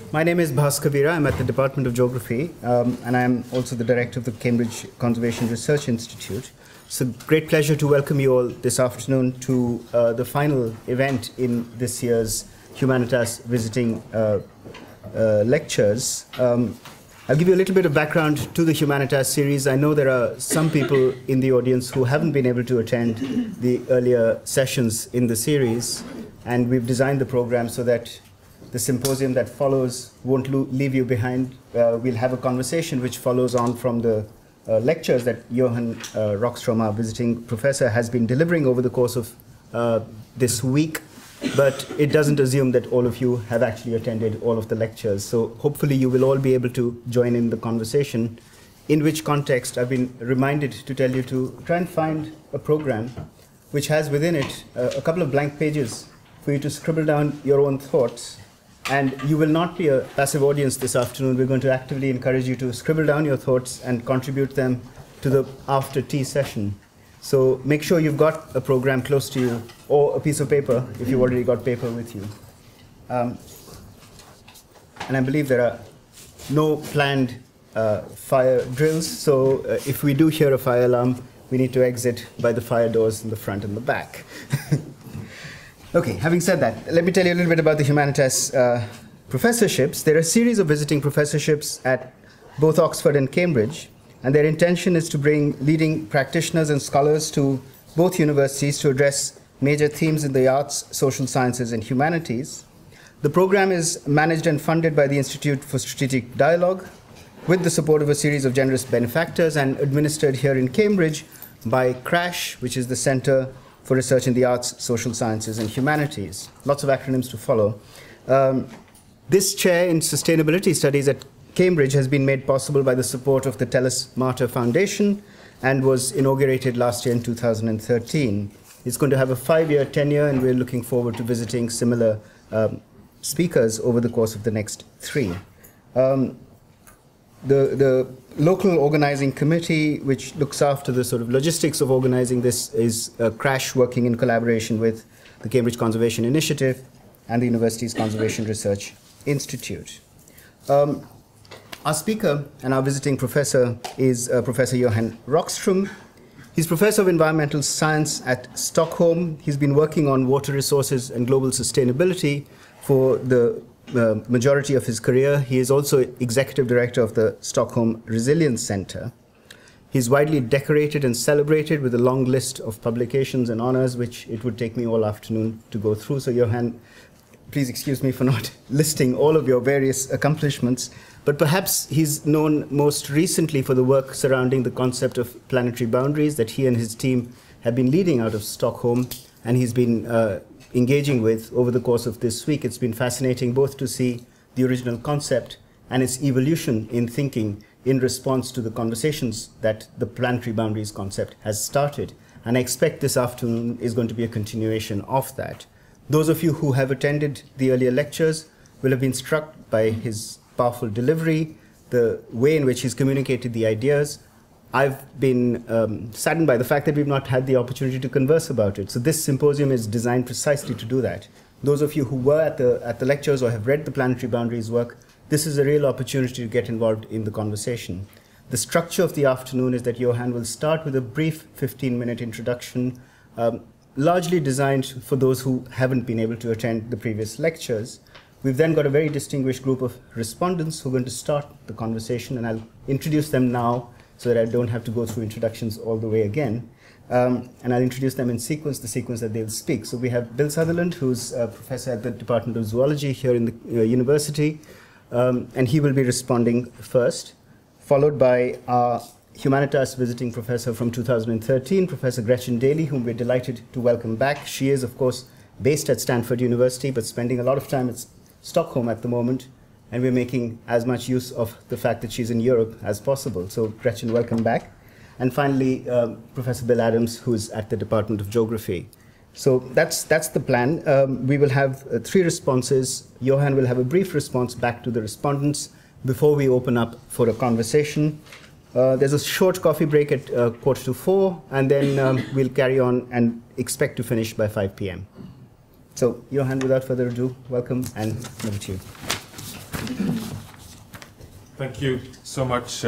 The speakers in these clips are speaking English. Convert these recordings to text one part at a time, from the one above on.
My name is Bhaskar Veera. I'm at the Department of Geography, and I'm also the director of the Cambridge Conservation Research Institute. It's a great pleasure to welcome you all this afternoon to the final event in this year's Humanitas Visiting Lectures. I'll give you a little bit of background to the Humanitas series. I know there are some people in the audience who haven't been able to attend the earlier sessions in the series, and we've designed the program so that the symposium that follows won't leave you behind. We'll have a conversation which follows on from the lectures that Johan Rockström, our visiting professor, has been delivering over the course of this week. But it doesn't assume that all of you have actually attended all of the lectures. So hopefully you will all be able to join in the conversation, in which context I've been reminded to tell you to try and find a program which has within it a couple of blank pages for you to scribble down your own thoughts. And you will not be a passive audience this afternoon. We're going to actively encourage you to scribble down your thoughts and contribute them to the after tea session. So make sure you've got a program close to you, or a piece of paper if you've already got paper with you. And I believe there are no planned fire drills, so if we do hear a fire alarm, we need to exit by the fire doors in the front and the back. Okay, having said that, let me tell you a little bit about the Humanitas professorships. There are a series of visiting professorships at both Oxford and Cambridge, and their intention is to bring leading practitioners and scholars to both universities to address major themes in the arts, social sciences, and humanities. The program is managed and funded by the Institute for Strategic Dialogue, with the support of a series of generous benefactors, and administered here in Cambridge by CRASSH, which is the Center for Research in the Arts, Social Sciences, and Humanities. Lots of acronyms to follow. This chair in sustainability studies at Cambridge has been made possible by the support of the Tellus Martyr Foundation and was inaugurated last year in 2013. It's going to have a 5-year tenure, and we're looking forward to visiting similar speakers over the course of the next 3. The local organizing committee, which looks after the sort of logistics of organizing this, is CRASSH, working in collaboration with the Cambridge Conservation Initiative and the university's Conservation Research Institute. Our speaker and our visiting professor is Professor Johan Rockström. He's Professor of Environmental Science at Stockholm. He's been working on water resources and global sustainability for the majority of his career. He is also Executive Director of the Stockholm Resilience Center. He's widely decorated and celebrated with a long list of publications and honors, which it would take me all afternoon to go through. So Johan, please excuse me for not listing all of your various accomplishments, but perhaps he's known most recently for the work surrounding the concept of planetary boundaries that he and his team have been leading out of Stockholm, and he's been engaging with over the course of this week. It's been fascinating both to see the original concept and its evolution in thinking in response to the conversations that the planetary boundaries concept has started. And I expect this afternoon is going to be a continuation of that. Those of you who have attended the earlier lectures will have been struck by his powerful delivery, the way in which he's communicated the ideas. I've been saddened by the fact that we've not had the opportunity to converse about it. So this symposium is designed precisely to do that. Those of you who were at the lectures or have read the Planetary Boundaries work, this is a real opportunity to get involved in the conversation. The structure of the afternoon is that Johan will start with a brief 15-minute introduction, largely designed for those who haven't been able to attend the previous lectures. We've then got a very distinguished group of respondents who are going to start the conversation, and I'll introduce them now so that I don't have to go through introductions all the way again. And I'll introduce them in sequence, the sequence that they'll speak. So we have Bill Sutherland, who's a professor at the Department of Zoology here in the university, and he will be responding first, followed by our Humanitas visiting professor from 2013, Professor Gretchen, whom we're delighted to welcome back. She is, of course, based at Stanford University, but spending a lot of time at Stockholm at the moment, and we're making as much use of the fact that she's in Europe as possible. So Gretchen, welcome back. And finally, Professor Bill Adams, who's at the Department of Geography. So that's the plan. We will have 3 responses. Johan will have a brief response back to the respondents before we open up for a conversation. There's a short coffee break at 3:45, and then we'll carry on and expect to finish by 5 p.m. So, Johan, without further ado, welcome, and over to you. Thank you so much,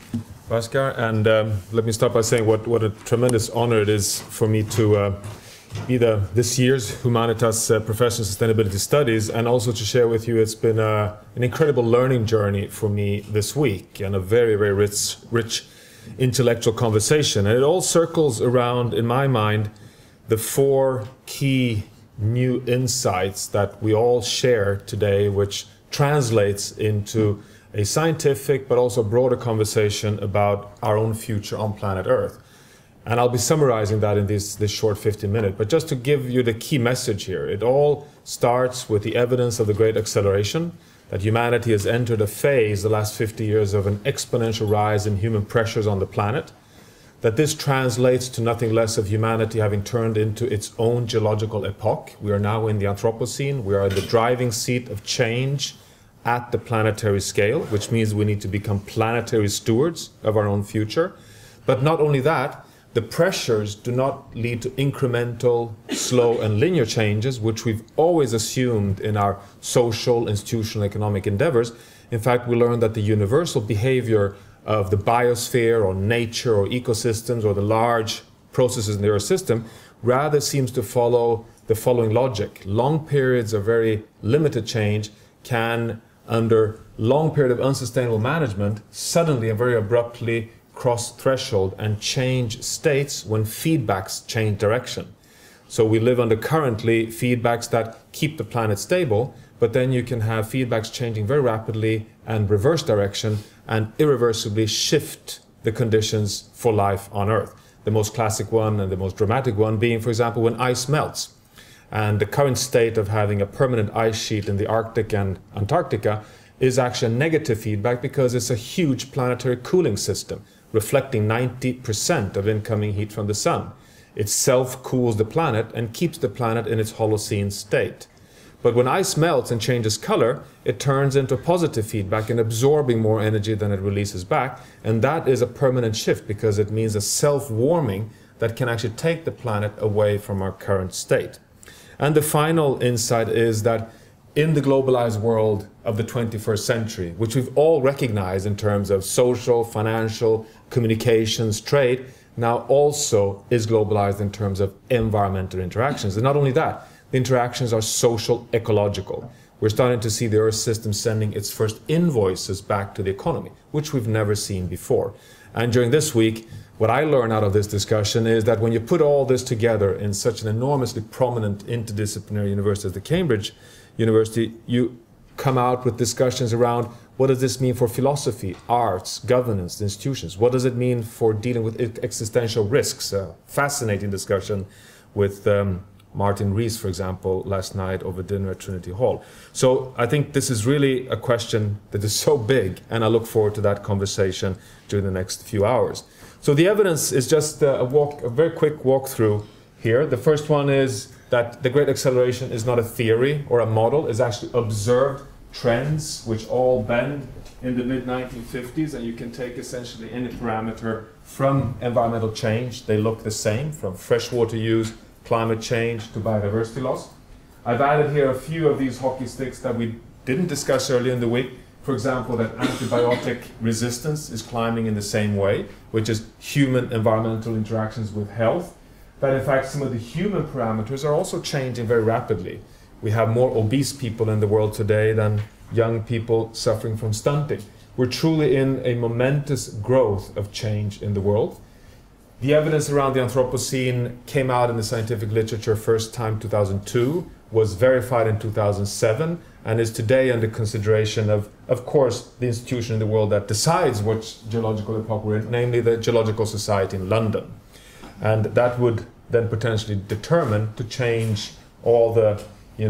Bhaskar. And let me start by saying what a tremendous honor it is for me to be this year's Humanitas Professional Sustainability Studies, and also to share with you it's been an incredible learning journey for me this week, and a very, very rich intellectual conversation. And it all circles around, in my mind, the four key new insights that we all share today, which translates into a scientific but also broader conversation about our own future on planet Earth. And I'll be summarizing that in this short 15 minutes. But just to give you the key message here, it all starts with the evidence of the Great Acceleration, that humanity has entered a phase, the last 50 years, of an exponential rise in human pressures on the planet, that this translates to nothing less of humanity having turned into its own geological epoch. We are now in the Anthropocene. We are in the driving seat of change at the planetary scale, which means we need to become planetary stewards of our own future. But not only that, the pressures do not lead to incremental, slow and linear changes, which we've always assumed in our social, institutional, economic endeavors. In fact, we learned that the universal behavior of the biosphere or nature or ecosystems or the large processes in the Earth system rather seems to follow the following logic. Long periods of very limited change can, under long period of unsustainable management, suddenly and very abruptly cross threshold and change states when feedbacks change direction. So we live under currently feedbacks that keep the planet stable, but then you can have feedbacks changing very rapidly and reverse direction and irreversibly shift the conditions for life on Earth. The most classic one and the most dramatic one being, for example, when ice melts. And the current state of having a permanent ice sheet in the Arctic and Antarctica is actually a negative feedback because it's a huge planetary cooling system, reflecting 90% of incoming heat from the sun. It self-cools the planet and keeps the planet in its Holocene state. But when ice melts and changes color, it turns into positive feedback and absorbing more energy than it releases back. And that is a permanent shift because it means a self-warming that can actually take the planet away from our current state. And the final insight is that in the globalized world of the 21st century, which we've all recognized in terms of social, financial, communications, trade, now also is globalized in terms of environmental interactions. And not only that, the interactions are social, ecological. We're starting to see the Earth system sending its first invoices back to the economy, which we've never seen before. And during this week, what I learned out of this discussion is that when you put all this together in such an enormously prominent interdisciplinary university as the Cambridge University, you come out with discussions around what does this mean for philosophy, arts, governance, institutions? What does it mean for dealing with existential risks? A fascinating discussion with Martin Rees, for example, last night over dinner at Trinity Hall. So I think this is really a question that is so big, and I look forward to that conversation during the next few hours. So the evidence is just a very quick walkthrough here. The first one is that the Great Acceleration is not a theory or a model, it's actually observed trends which all bend in the mid-1950s, and you can take essentially any parameter from environmental change. They look the same, from freshwater use, climate change to biodiversity loss. I've added here a few of these hockey sticks that we didn't discuss earlier in the week. For example, that antibiotic resistance is climbing in the same way, which is human environmental interactions with health. That in fact some of the human parameters are also changing very rapidly. We have more obese people in the world today than young people suffering from stunting. We're truly in a momentous growth of change in the world. The evidence around the Anthropocene came out in the scientific literature first time 2002, was verified in 2007, and is today under consideration of course, the institution in the world that decides which geological epoch we're in, namely the Geological Society in London. And that would then potentially determine to change all the,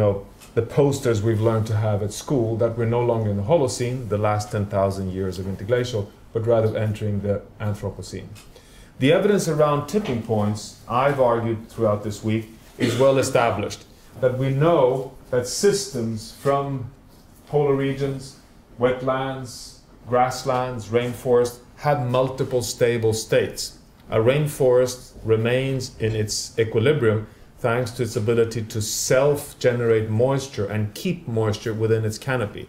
the posters we've learned to have at school, that we're no longer in the Holocene, the last 10,000 years of interglacial, but rather entering the Anthropocene. The evidence around tipping points, I've argued throughout this week, is well established. That we know that systems from polar regions, wetlands, grasslands, rainforests have multiple stable states. A rainforest remains in its equilibrium thanks to its ability to self-generate moisture and keep moisture within its canopy.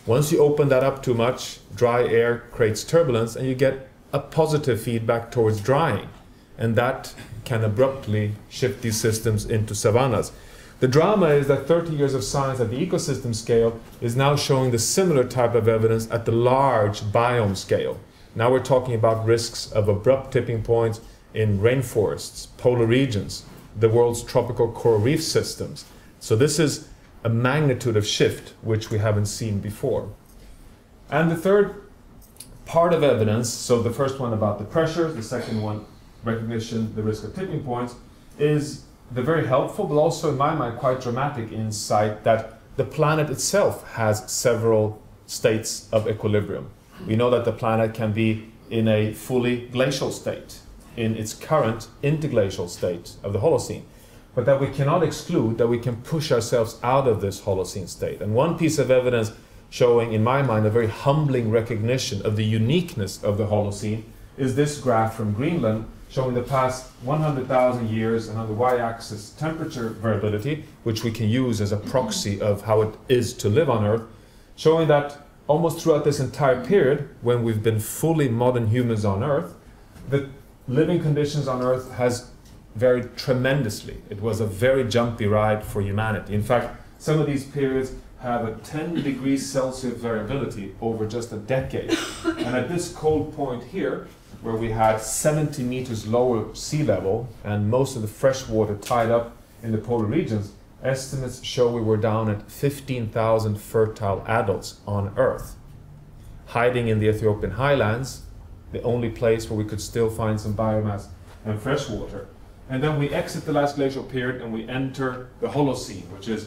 Once you open that up too much, dry air creates turbulence and you get a positive feedback towards drying. And that can abruptly shift these systems into savannas. The drama is that 30 years of science at the ecosystem scale is now showing the similar type of evidence at the large biome scale. Now we're talking about risks of abrupt tipping points in rainforests, polar regions, the world's tropical coral reef systems. So this is a magnitude of shift which we haven't seen before. And the third part of evidence, so the first one about the pressures, the second one, recognition, the risk of tipping points, is the very helpful, but also in my mind quite dramatic insight that the planet itself has several states of equilibrium. We know that the planet can be in a fully glacial state, in its current interglacial state of the Holocene, but that we cannot exclude that we can push ourselves out of this Holocene state. And one piece of evidence showing, in my mind, a very humbling recognition of the uniqueness of the Holocene is this graph from Greenland, showing the past 100,000 years, and on the y-axis temperature variability, which we can use as a proxy of how it is to live on Earth, showing that almost throughout this entire period, when we've been fully modern humans on Earth, the living conditions on Earth has varied tremendously. It was a very jumpy ride for humanity. In fact, some of these periods have a 10 degrees Celsius variability over just a decade. And at this cold point here, where we had 70 meters lower sea level and most of the fresh water tied up in the polar regions, estimates show we were down at 15,000 fertile adults on Earth, hiding in the Ethiopian highlands, the only place where we could still find some biomass and fresh water. And then we exit the last glacial period and we enter the Holocene, which is,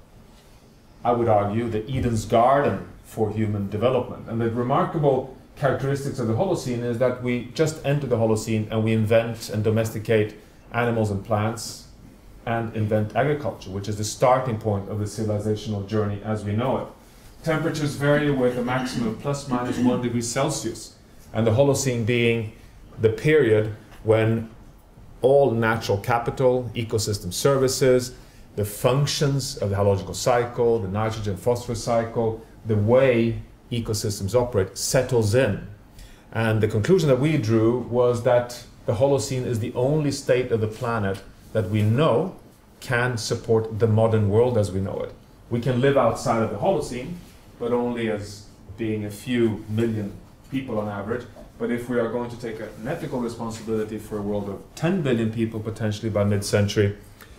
I would argue, the Eden's garden for human development. And the remarkable characteristics of the Holocene is that we just enter the Holocene and we invent and domesticate animals and plants and invent agriculture, which is the starting point of the civilizational journey as we know it. Temperatures vary with a maximum of plus minus 1 degree Celsius, and the Holocene being the period when all natural capital, ecosystem services, the functions of the hydrological cycle, the nitrogen phosphorus cycle, the way ecosystems operate settles in. And the conclusion that we drew was that the Holocene is the only state of the planet that we know can support the modern world as we know it. We can live outside of the Holocene, but only as being a few million people on average. But if we are going to take an ethical responsibility for a world of 10 billion people potentially by mid-century,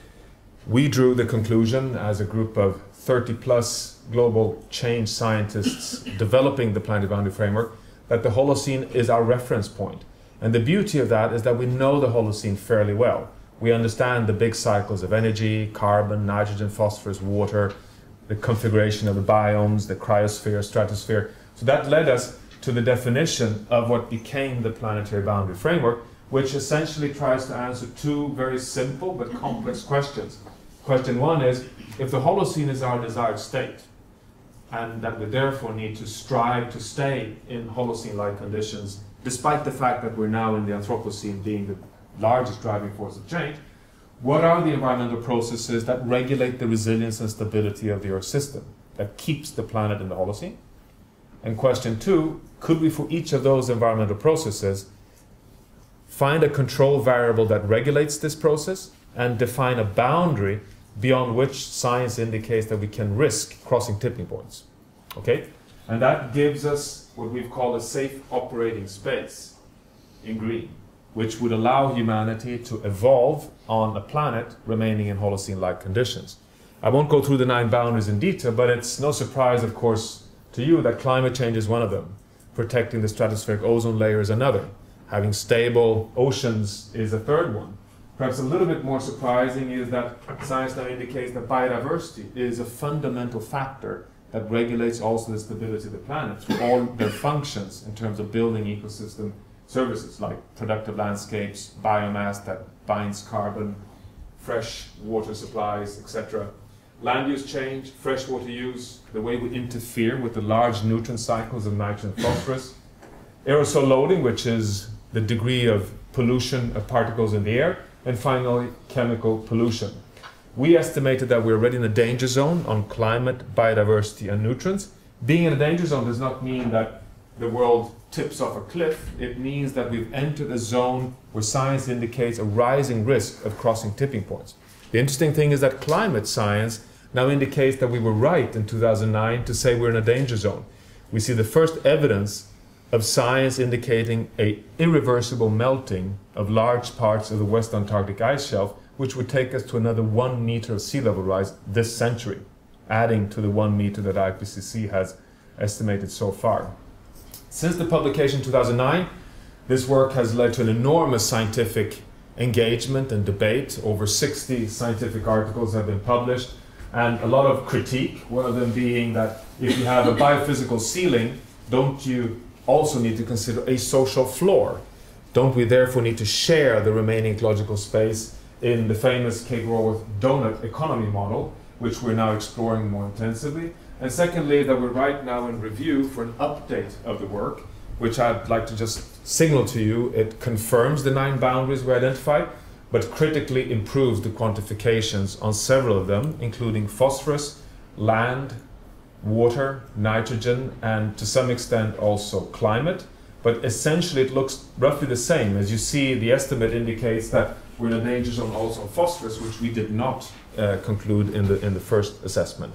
we drew the conclusion as a group of 30 plus global change scientists developing the planetary boundary framework that the Holocene is our reference point. And the beauty of that is that we know the Holocene fairly well. We understand the big cycles of energy, carbon, nitrogen, phosphorus, water, the configuration of the biomes, the cryosphere, stratosphere. So that led us to the definition of what became the planetary boundary framework, which essentially tries to answer two very simple but complex questions. Question one is, if the Holocene is our desired state, and that we therefore need to strive to stay in Holocene-like conditions, despite the fact that we're now in the Anthropocene being the largest driving force of change, what are the environmental processes that regulate the resilience and stability of the Earth system, that keeps the planet in the Holocene? And question two, could we for each of those environmental processes find a control variable that regulates this process and define a boundary beyond which science indicates that we can risk crossing tipping points? Okay? And that gives us what we've called a safe operating space in green, which would allow humanity to evolve on a planet remaining in Holocene-like conditions. I won't go through the 9 boundaries in detail, but it's no surprise, of course, to you that climate change is one of them. Protecting the stratospheric ozone layer is another. Having stable oceans is a third one. Perhaps a little bit more surprising is that science now indicates that biodiversity is a fundamental factor that regulates also the stability of the planet through all their functions in terms of building ecosystem services like productive landscapes, biomass that binds carbon, fresh water supplies, etc. Land use change, freshwater use, the way we interfere with the large nutrient cycles of nitrogen and phosphorus, aerosol loading, which is the degree of pollution of particles in the air, and finally, chemical pollution. We estimated that we're already in a danger zone on climate, biodiversity, and nutrients, Being in a danger zone does not mean that the world tips off a cliff. It means that we've entered a zone where science indicates a rising risk of crossing tipping points. The interesting thing is that climate science now indicates that we were right in 2009 to say we're in a danger zone. We see the first evidence of science indicating an irreversible melting of large parts of the West Antarctic ice shelf, which would take us to another 1 meter of sea level rise this century, adding to the 1 meter that IPCC has estimated so far. Since the publication in 2009, this work has led to an enormous scientific engagement and debate. Over 60 scientific articles have been published, and a lot of critique, one of them being that if you have a biophysical ceiling, don't you also need to consider a social floor? Don't we therefore need to share the remaining ecological space in the famous Kate Raworth donut economy model, which we're now exploring more intensively? And secondly, that we're right now in review for an update of the work, which I'd like to just signal to you. It confirms the 9 boundaries we identified, but critically improves the quantifications on several of them, including phosphorus, land, water, nitrogen, and to some extent also climate. But essentially it looks roughly the same. As you see, the estimate indicates that we're in a danger zone also of phosphorus, which we did not conclude in the first assessment.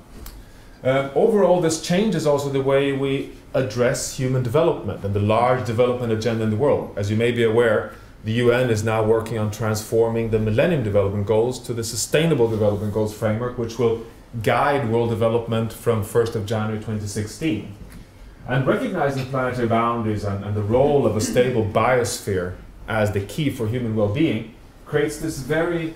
Overall, this changes also the way we address human development and the large development agenda in the world. As you may be aware, the UN is now working on transforming the Millennium Development Goals to the Sustainable Development Goals framework, which will guide world development from 1st of January 2016. And recognizing planetary boundaries and the role of a stable biosphere as the key for human well-being creates this very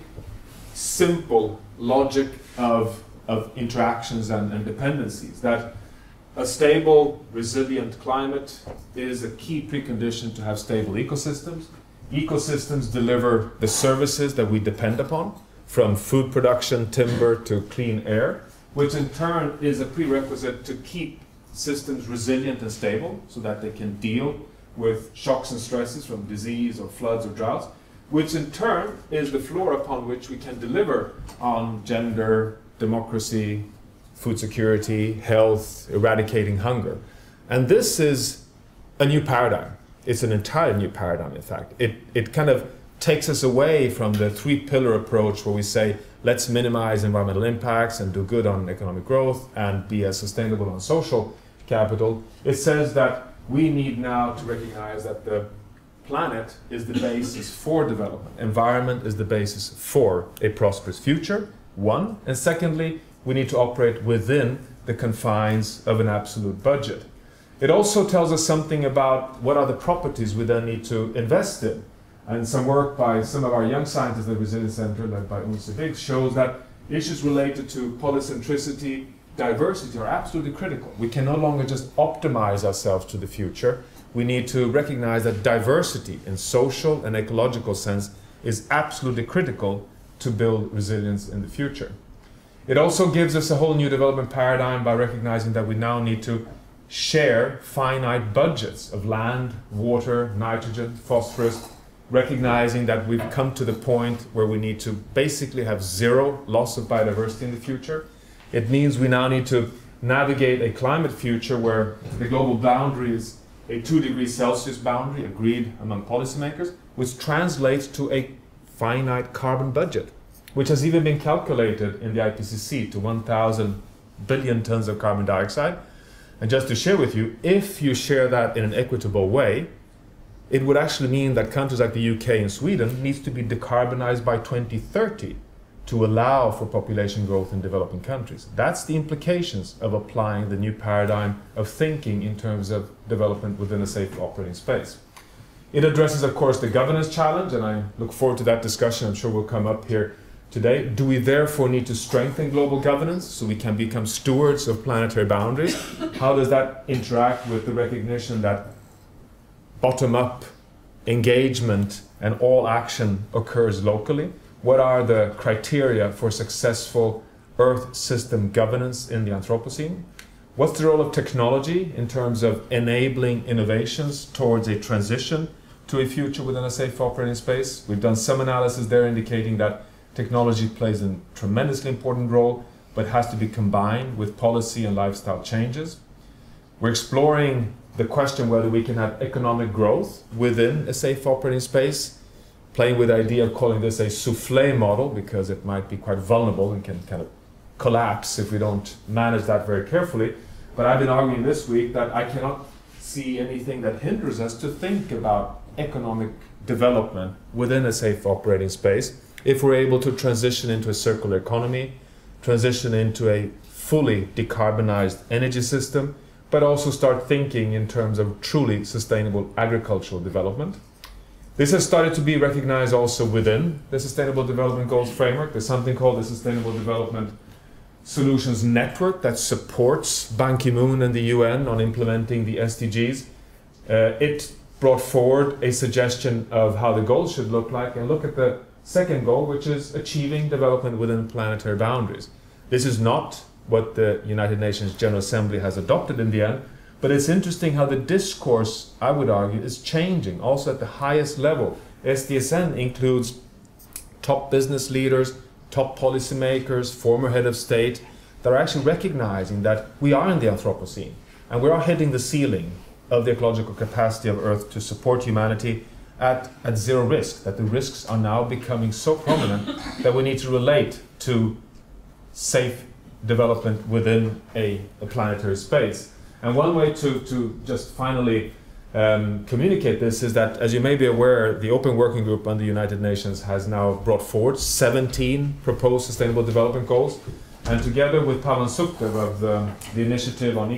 simple logic of interactions and dependencies, that a stable, resilient climate is a key precondition to have stable ecosystems. Ecosystems deliver the services that we depend upon, from food production, timber, to clean air, which in turn is a prerequisite to keep systems resilient and stable so that they can deal with shocks and stresses from disease or floods or droughts, which in turn is the floor upon which we can deliver on gender, democracy, food security, health, eradicating hunger. And this is a new paradigm. It's an entirely new paradigm, in fact. It kind of takes us away from the 3-pillar approach where we say, let's minimize environmental impacts and do good on economic growth and be as sustainable on social capital. It says that we need now to recognize that the planet is the basis for development. Environment is the basis for a prosperous future, one. And secondly, we need to operate within the confines of an absolute budget. It also tells us something about what are the properties we then need to invest in. And some work by some of our young scientists at the Resilience Center, led by Unse Biggs, shows that issues related to polycentricity, diversity are absolutely critical. We can no longer just optimize ourselves to the future. We need to recognize that diversity in social and ecological sense is absolutely critical to build resilience in the future. It also gives us a whole new development paradigm by recognizing that we now need to share finite budgets of land, water, nitrogen, phosphorus, recognizing that we've come to the point where we need to basically have zero loss of biodiversity in the future. It means we now need to navigate a climate future where the global boundary is a 2 degrees Celsius boundary agreed among policymakers, which translates to a finite carbon budget, which has even been calculated in the IPCC to 1,000 billion tons of carbon dioxide. And just to share with you, if you share that in an equitable way, it would actually mean that countries like the UK and Sweden needs to be decarbonized by 2030 to allow for population growth in developing countries. That's the implications of applying the new paradigm of thinking in terms of development within a safe operating space. It addresses, of course, the governance challenge, and I look forward to that discussion. I'm sure will come up here today. Do we therefore need to strengthen global governance so we can become stewards of planetary boundaries? How does that interact with the recognition that bottom-up engagement and all action occurs locally? What are the criteria for successful Earth system governance in the Anthropocene? What's the role of technology in terms of enabling innovations towards a transition to a future within a safe operating space? We've done some analysis there indicating that technology plays a tremendously important role, but has to be combined with policy and lifestyle changes. We're exploring the question whether we can have economic growth within a safe operating space, playing with the idea of calling this a souffle model because it might be quite vulnerable and can kind of collapse if we don't manage that very carefully. But I've been arguing this week that I cannot see anything that hinders us to think about economic development within a safe operating space if we're able to transition into a circular economy, transition into a fully decarbonized energy system, but also start thinking in terms of truly sustainable agricultural development. This has started to be recognized also within the Sustainable Development Goals framework. There's something called the Sustainable Development Solutions Network that supports Ban Ki-moon and the UN on implementing the SDGs. It brought forward a suggestion of how the goals should look like, and look at the second goal, which is achieving development within planetary boundaries. This is not what the United Nations General Assembly has adopted in the end, but it's interesting how the discourse, I would argue, is changing also at the highest level. SDSN includes top business leaders, top policymakers, former head of state, that are actually recognizing that we are in the Anthropocene and we are hitting the ceiling of the ecological capacity of Earth to support humanity at zero risk, that the risks are now becoming so prominent that we need to relate to safe development within a planetary space. And one way to just finally communicate this is that, as you may be aware, the Open Working Group under the United Nations has now brought forward 17 proposed Sustainable Development Goals. And together with Pavan Sukhdev of the Initiative on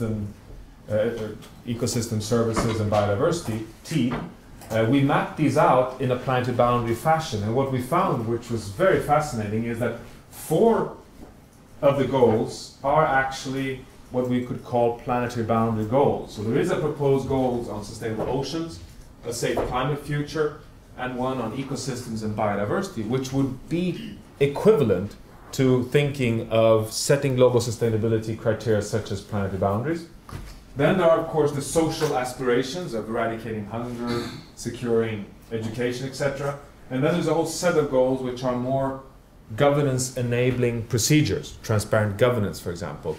Ecosystem Services and Biodiversity team, we mapped these out in a planetary boundary fashion. And what we found, which was very fascinating, is that 4 of the goals are actually what we could call planetary boundary goals. So there is a proposed goals on sustainable oceans, a safe climate future, and one on ecosystems and biodiversity, which would be equivalent to thinking of setting global sustainability criteria such as planetary boundaries. Then there are, of course, the social aspirations of eradicating hunger, securing education, etc. And then there's a whole set of goals which are more governance-enabling procedures, transparent governance, for example.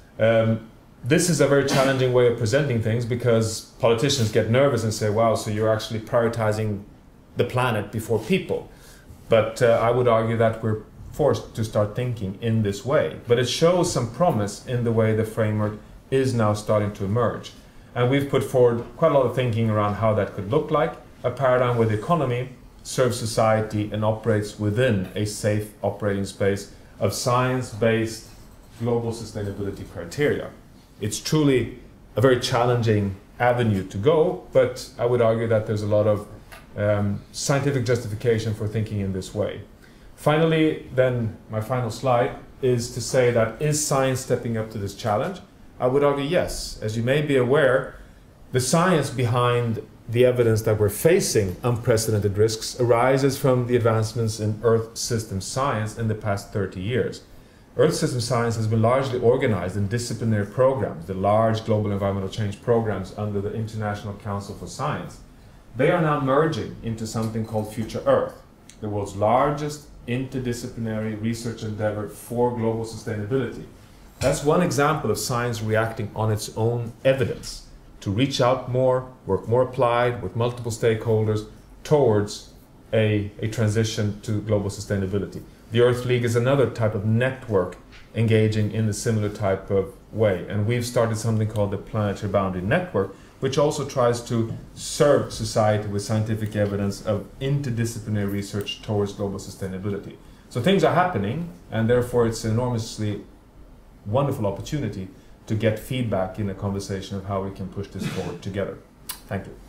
This is a very challenging way of presenting things because politicians get nervous and say, wow, so you're actually prioritizing the planet before people. But I would argue that we're forced to start thinking in this way. But it shows some promise in the way the framework is now starting to emerge. And we've put forward quite a lot of thinking around how that could look like, a paradigm where the economy serves society and operates within a safe operating space of science-based global sustainability criteria. It's truly a very challenging avenue to go, but I would argue that there's a lot of scientific justification for thinking in this way. Finally, then, my final slide is to say that, is science stepping up to this challenge? I would argue yes. As you may be aware, the science behind the evidence that we're facing unprecedented risks arises from the advancements in Earth system science in the past 30 years. Earth system science has been largely organized in disciplinary programs, the large global environmental change programs under the International Council for Science. They are now merging into something called Future Earth, the world's largest interdisciplinary research endeavor for global sustainability. That's one example of science reacting on its own evidence to reach out more, work more applied with multiple stakeholders towards a transition to global sustainability. The Earth League is another type of network engaging in a similar type of way. And we've started something called the Planetary Boundary Network, which also tries to serve society with scientific evidence of interdisciplinary research towards global sustainability. So things are happening, and therefore it's an enormously wonderful opportunity to get feedback in a conversation of how we can push this forward together. Thank you.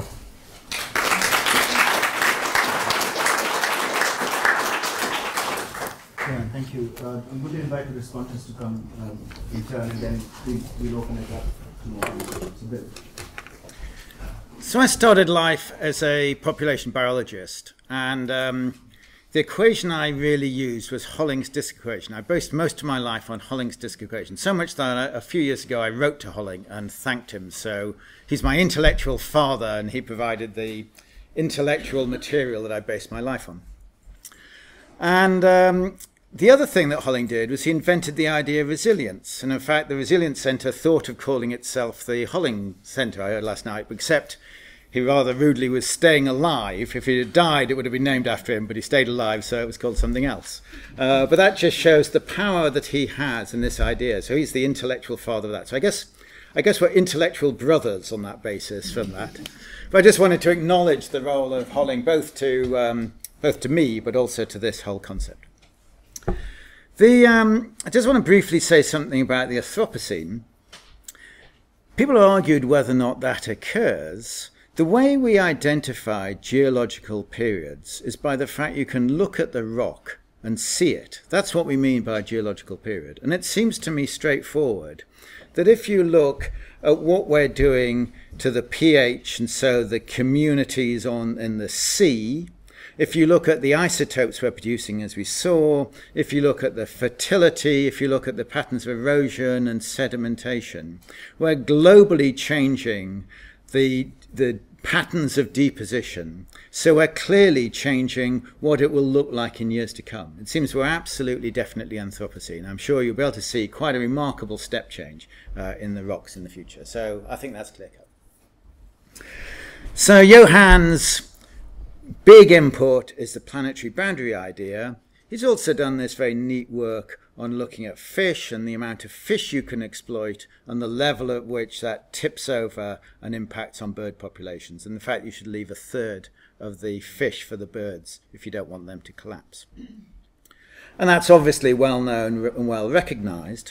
Yeah, thank you. I'm going to invite the respondents to come in turn, and then we'll open it up to more people. So I started life as a population biologist, and the equation I really used was Holling's disk equation. I based most of my life on Holling's disk equation, so much that a few years ago I wrote to Holling and thanked him. So he's my intellectual father, and he provided the intellectual material that I based my life on. And The other thing that Holling did was he invented the idea of resilience. And in fact, the Resilience Centre thought of calling itself the Holling Centre, I heard last night, except he rather rudely was staying alive. If he had died, it would have been named after him, but he stayed alive, so it was called something else. But that just shows the power that he has in this idea. So he's the intellectual father of that. So I guess we're intellectual brothers on that basis from that. But I just wanted to acknowledge the role of Holling, both to me, but also to this whole concept. I just want to briefly say something about the Anthropocene. People have argued whether or not that occurs. The way we identify geological periods is by the fact you can look at the rock and see it. That's what we mean by a geological period. And it seems to me straightforward that if you look at what we're doing to the pH and so the communities in the sea, if you look at the isotopes we're producing, as we saw, if you look at the fertility, if you look at the patterns of erosion and sedimentation, we're globally changing the patterns of deposition. So we're clearly changing what it will look like in years to come. It seems we're absolutely, definitely Anthropocene. I'm sure you'll be able to see quite a remarkable step change in the rocks in the future. So I think that's clear cut. So Johan's big input is the planetary boundary idea. He's also done this very neat work on looking at fish and the amount of fish you can exploit and the level at which that tips over and impacts on bird populations, and the fact you should leave a third of the fish for the birds if you don't want them to collapse. And that's obviously well known and well recognized.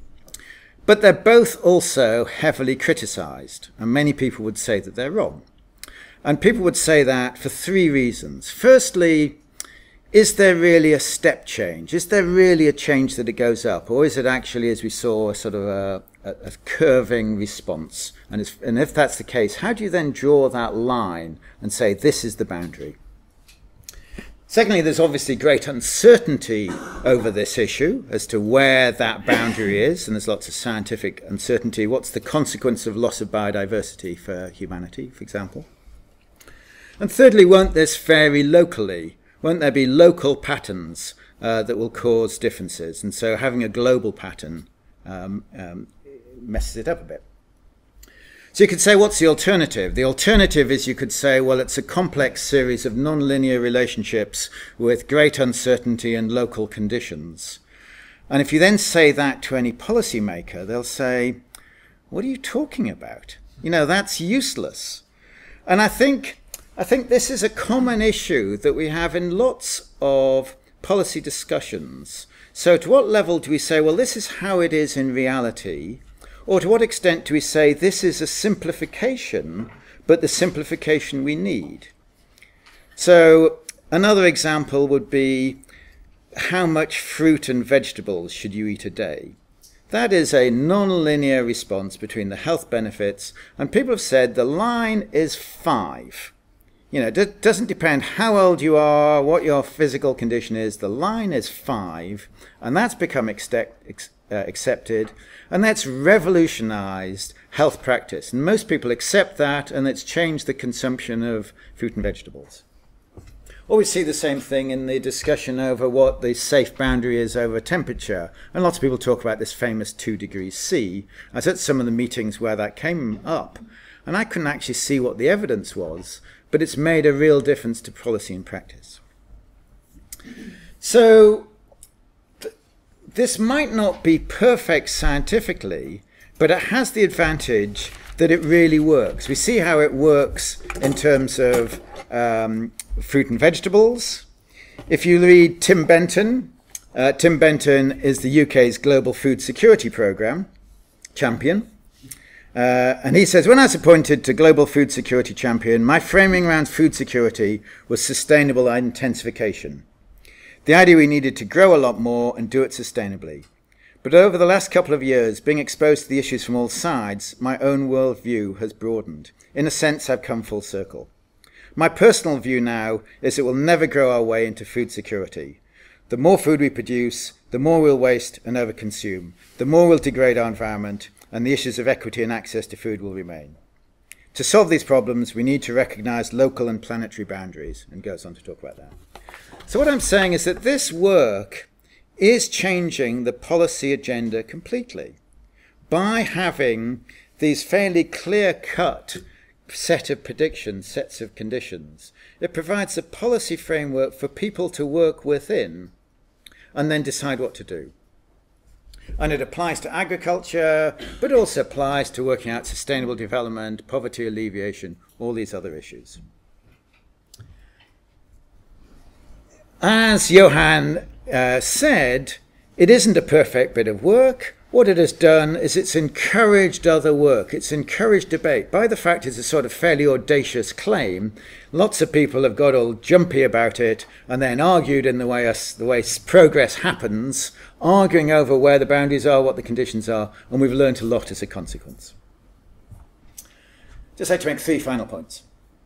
But they're both also heavily criticized, and many people would say that they're wrong. And people would say that for three reasons. Firstly, is there really a step change? Is there really a change that it goes up? Or is it actually, as we saw, sort of a curving response? And if that's the case, how do you then draw that line and say this is the boundary? Secondly, there's obviously great uncertainty over this issue as to where that boundary is, and there's lots of scientific uncertainty. What's the consequence of loss of biodiversity for humanity, for example? And thirdly, won't this vary locally? Won't there be local patterns that will cause differences? And so having a global pattern messes it up a bit. So you could say, what's the alternative? The alternative is you could say, well, it's a complex series of non-linear relationships with great uncertainty and local conditions. And if you then say that to any policymaker, they'll say, what are you talking about? You know, that's useless. And I think this is a common issue that we have in lots of policy discussions. So to what level do we say, well, this is how it is in reality? Or to what extent do we say this is a simplification, but the simplification we need? So another example would be, how much fruit and vegetables should you eat a day? That is a non-linear response between the health benefits, and people have said the line is 5. You know, it doesn't depend how old you are, what your physical condition is. The line is 5, and that's become accepted, and that's revolutionized health practice. And most people accept that, and it's changed the consumption of fruit and vegetables. Or we see the same thing in the discussion over what the safe boundary is over temperature. And lots of people talk about this famous 2 degrees C. I was at some of the meetings where that came up, and I couldn't actually see what the evidence was, but it's made a real difference to policy and practice. So this might not be perfect scientifically, but it has the advantage that it really works. We see how it works in terms of fruit and vegetables. If you read Tim Benton, Tim Benton is the UK's Global Food Security Programme champion. And he says, when I was appointed to Global Food Security Champion, my framing around food security was sustainable intensification. The idea we needed to grow a lot more and do it sustainably. But over the last couple of years, being exposed to the issues from all sides, my own worldview has broadened. In a sense, I've come full circle. My personal view now is that we'll never grow our way into food security. The more food we produce, the more we'll waste and overconsume, the more we'll degrade our environment, and the issues of equity and access to food will remain. To solve these problems, we need to recognize local and planetary boundaries, and goes on to talk about that. So what I'm saying is that this work is changing the policy agenda completely by having these fairly clear-cut set of predictions, sets of conditions. It provides a policy framework for people to work within and then decide what to do. And it applies to agriculture, but also applies to working out sustainable development, poverty alleviation, all these other issues. As Johan said, it isn't a perfect bit of work. What it has done is it's encouraged other work. It's encouraged debate. By the fact it's a sort of fairly audacious claim, lots of people have got all jumpy about it and then argued in the way progress happens, arguing over where the boundaries are, what the conditions are, and we've learned a lot as a consequence. Just like to make 3 final points.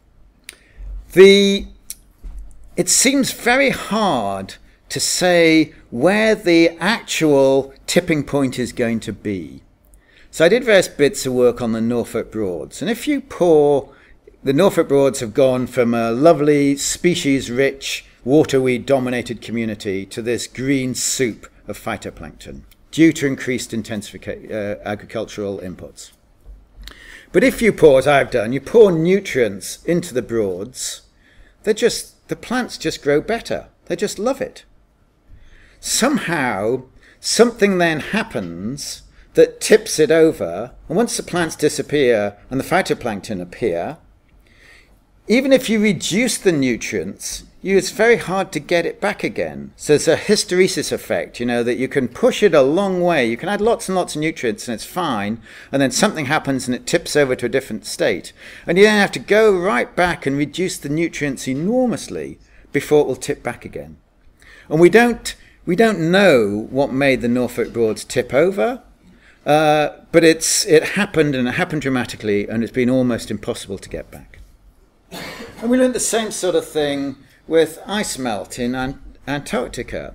It seems very hard to say where the actual tipping point is going to be. So I did various bits of work on the Norfolk Broads. And if you the Norfolk Broads have gone from a lovely species-rich, waterweed-dominated community to this green soup of phytoplankton due to increased agricultural inputs. But if you pour, as I've done, you pour nutrients into the Broads, the plants just grow better. They just love it. Somehow, something then happens that tips it over, and once the plants disappear and the phytoplankton appear, even if you reduce the nutrients, it's very hard to get it back again. So there's a hysteresis effect, that you can push it a long way. You can add lots and lots of nutrients and it's fine, and then something happens and it tips over to a different state. And you then have to go right back and reduce the nutrients enormously before it will tip back again. And we don't know what made the Norfolk Broads tip over, but it happened, and it happened dramatically, and it's been almost impossible to get back. And we learned the same sort of thing with ice melt in Antarctica.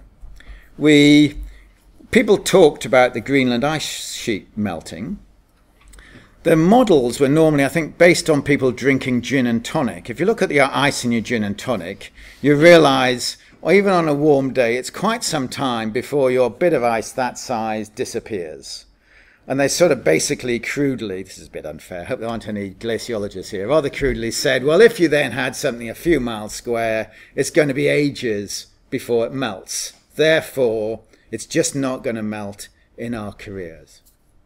People talked about the Greenland ice sheet melting. The models were normally, I think, based on people drinking gin and tonic. If you look at the ice in your gin and tonic, you realize, or even on a warm day, it's quite some time before your bit of ice that size disappears. And they sort of basically crudely, this is a bit unfair, I hope there aren't any glaciologists here, rather crudely said, well, if you then had something a few miles square, it's going to be ages before it melts. Therefore, it's just not going to melt in our careers.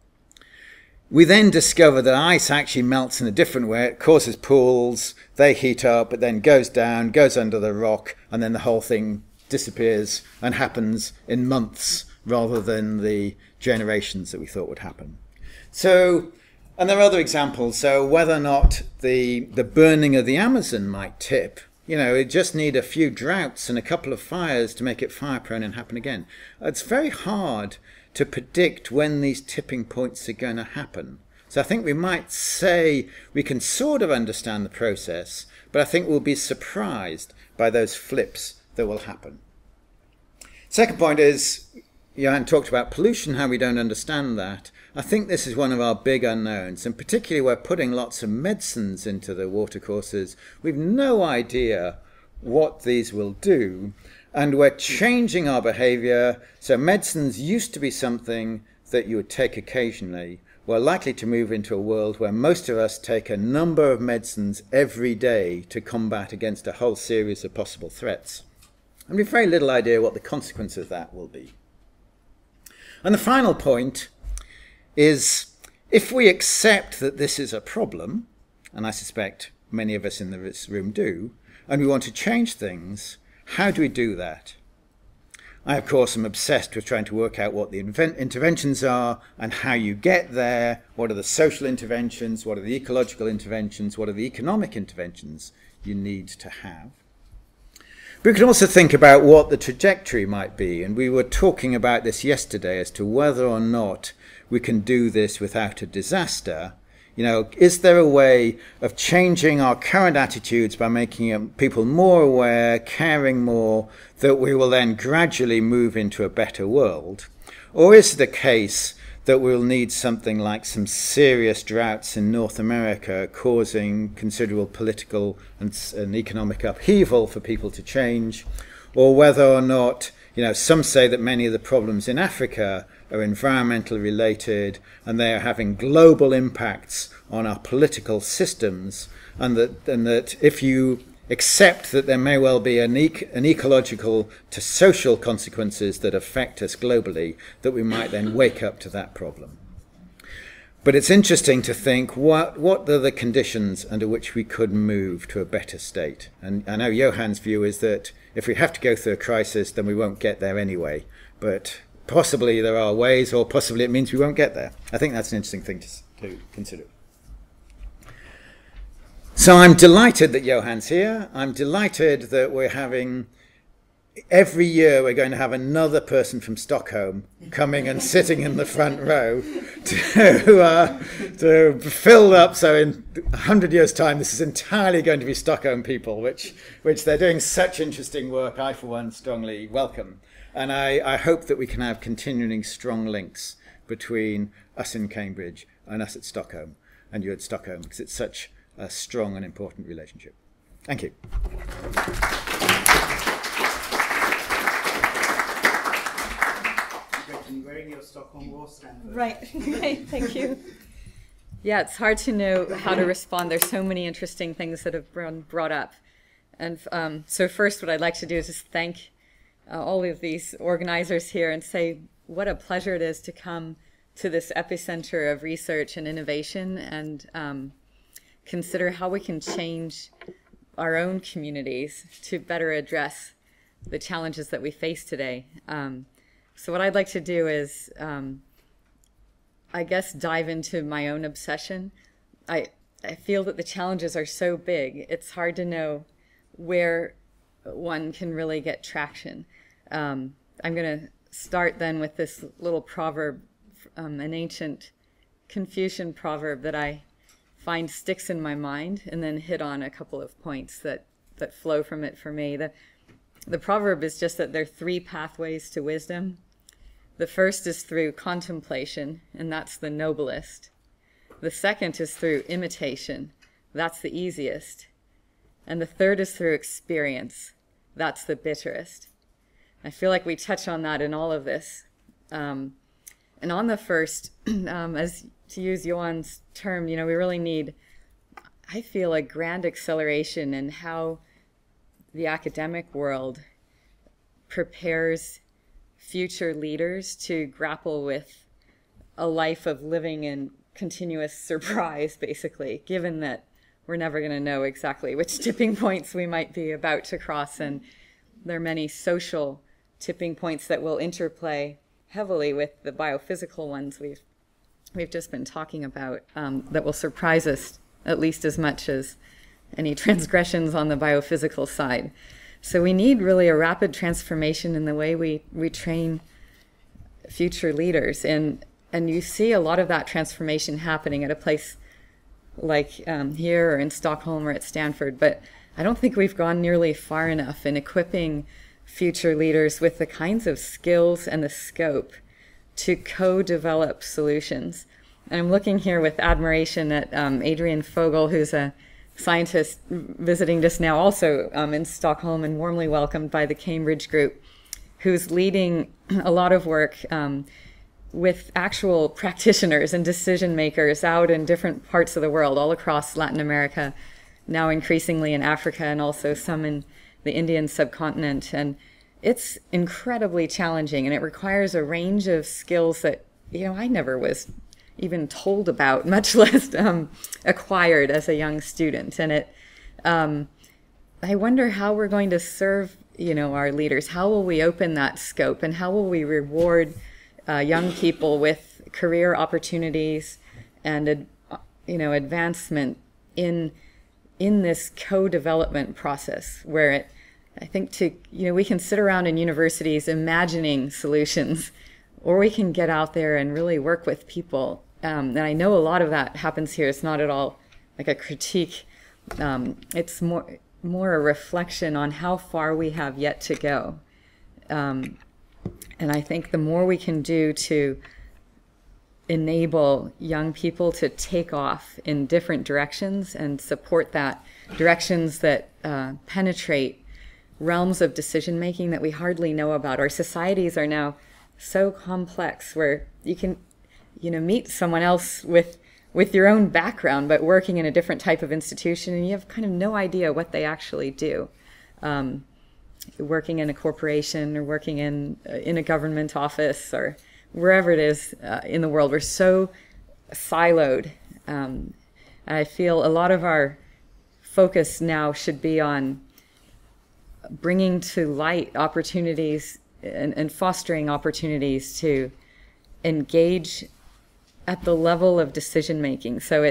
We then discover that ice actually melts in a different way. It causes pools, they heat up, it then goes down, goes under the rock, and then the whole thing disappears and happens in months rather than the generations that we thought would happen. So, and there are other examples. So whether or not the burning of the Amazon might tip, it just need a few droughts and a couple of fires to make it fire prone and happen again. It's very hard to predict when these tipping points are going to happen. So I think we might say we can sort of understand the process, but I think we'll be surprised by those flips that will happen. Second point is, Johan talked about pollution, how we don't understand that. I think this is one of our big unknowns, and particularly we're putting lots of medicines into the watercourses. We've no idea what these will do, and we're changing our behavior. So medicines used to be something that you would take occasionally. We're likely to move into a world where most of us take a number of medicines every day to combat against a whole series of possible threats. And we have very little idea what the consequence of that will be. And the final point is, if we accept that this is a problem, and I suspect many of us in this room do, and we want to change things, how do we do that? I, of course, am obsessed with trying to work out what the interventions are and how you get there. What are the social interventions? What are the ecological interventions? What are the economic interventions you need to have? But we can also think about what the trajectory might be. And we were talking about this yesterday as to whether or not we can do this without a disaster. Is there a way of changing our current attitudes by making people more aware, caring more, that we will then gradually move into a better world? Or is it the case that we'll need something like some serious droughts in North America causing considerable political and economic upheaval for people to change? Or whether or not some say that many of the problems in Africa are environmentally related and they are having global impacts on our political systems, and that if you accept that there may well be an ecological to social consequences that affect us globally, that we might then wake up to that problem. But it's interesting to think what are the conditions under which we could move to a better state. And I know Johan's view is that if we have to go through a crisis, then we won't get there anyway. But possibly there are ways, or possibly it means we won't get there. I think that's an interesting thing to consider. So I'm delighted that Johan's here. I'm delighted that we're having, every year we're going to have another person from Stockholm coming and sitting in the front row to fill up. So in 100 years' time, this is entirely going to be Stockholm people, which they're doing such interesting work. I, for one, strongly welcome. And I hope that we can have continuing strong links between us in Cambridge and us at Stockholm and you at Stockholm, because it's such a strong and important relationship. Thank you. Gretchen, wearing your Stockholm or Stanford? Right. Great. Thank you. Yeah, it's hard to know how to respond. There's so many interesting things that have been brought up. And so first, what I'd like to do is just thank all of these organizers here and say what a pleasure it is to come to this epicenter of research and innovation, and consider how we can change our own communities to better address the challenges that we face today. So what I'd like to do is, I guess, dive into my own obsession. I feel that the challenges are so big, it's hard to know where one can really get traction. I'm going to start then with this little proverb, an ancient Confucian proverb that I find sticks in my mind, and then hit on a couple of points that flow from it for me. The proverb is just that there are 3 pathways to wisdom. The first is through contemplation, and that's the noblest. The second is through imitation. That's the easiest. And the third is through experience. That's the bitterest. I feel like we touch on that in all of this. And on the first, as to use Johan's term, we really need, I feel, a grand acceleration in how the academic world prepares future leaders to grapple with a life of living in continuous surprise, basically, given that we're never going to know exactly which tipping points we might be about to cross. And there are many social tipping points that will interplay heavily with the biophysical ones we've just been talking about, that will surprise us at least as much as any transgressions on the biophysical side. So we need really a rapid transformation in the way we train future leaders. And you see a lot of that transformation happening at a place like here or in Stockholm or at Stanford. But I don't think we've gone nearly far enough in equipping future leaders with the kinds of skills and the scope to co-develop solutions. And I'm looking here with admiration at Adrian Fogel, who's a scientist visiting just now, also in Stockholm, and warmly welcomed by the Cambridge group, who's leading a lot of work with actual practitioners and decision makers out in different parts of the world, all across Latin America, now increasingly in Africa, and also some in the Indian subcontinent. And it's incredibly challenging, and it requires a range of skills that, I never was even told about, much less acquired as a young student. And I wonder how we're going to serve, our leaders. How will we open that scope, and how will we reward young people with career opportunities and, advancement in this co-development process, where I think we can sit around in universities imagining solutions, or we can get out there and really work with people. And I know a lot of that happens here. It's not at all like a critique. It's more a reflection on how far we have yet to go. And I think the more we can do to enable young people to take off in different directions and support that, directions that penetrate realms of decision making that we hardly know about. Our societies are now so complex where you can, meet someone else with your own background, but working in a different type of institution, and you have kind of no idea what they actually do. Working in a corporation or working in a government office or wherever it is in the world, we're so siloed. I feel a lot of our focus now should be on bringing to light opportunities and fostering opportunities to engage at the level of decision making. So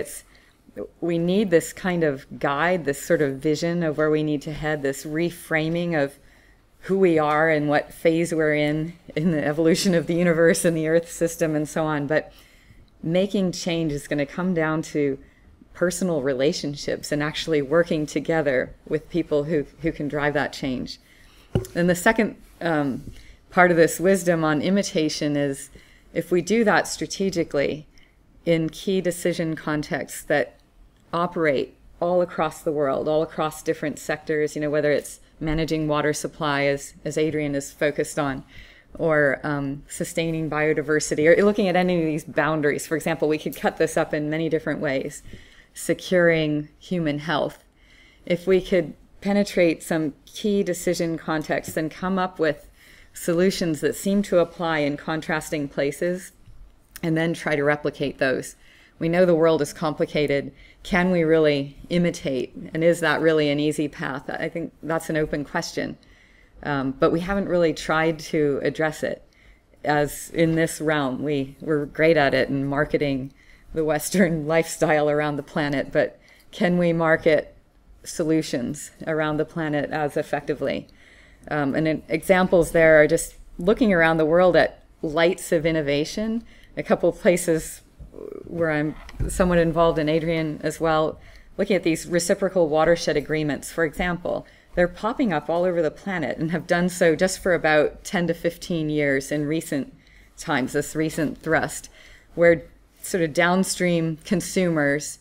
we need this kind of guide, this sort of vision of where we need to head, this reframing of who we are and what phase we're in the evolution of the universe and the Earth system and so on. But making change is going to come down to personal relationships and actually working together with people who can drive that change. And the second part of this wisdom on imitation is, if we do that strategically in key decision contexts that operate all across the world, all across different sectors, whether it's managing water supply, as Adrian is focused on, or sustaining biodiversity, or looking at any of these boundaries. For example, we could cut this up in many different ways. Securing human health. If we could penetrate some key decision contexts and come up with solutions that seem to apply in contrasting places, and then try to replicate those. We know the world is complicated. Can we really imitate? And is that really an easy path? I think that's an open question. But we haven't really tried to address it. As in this realm, we're great at it in marketing the Western lifestyle around the planet, but can we market solutions around the planet as effectively? And examples there are just looking around the world at lights of innovation. A couple of places where I'm somewhat involved, in Adrian as well, looking at these reciprocal watershed agreements, for example. They're popping up all over the planet and have done so just for about 10 to 15 years in recent times, this recent thrust, where sort of downstream consumers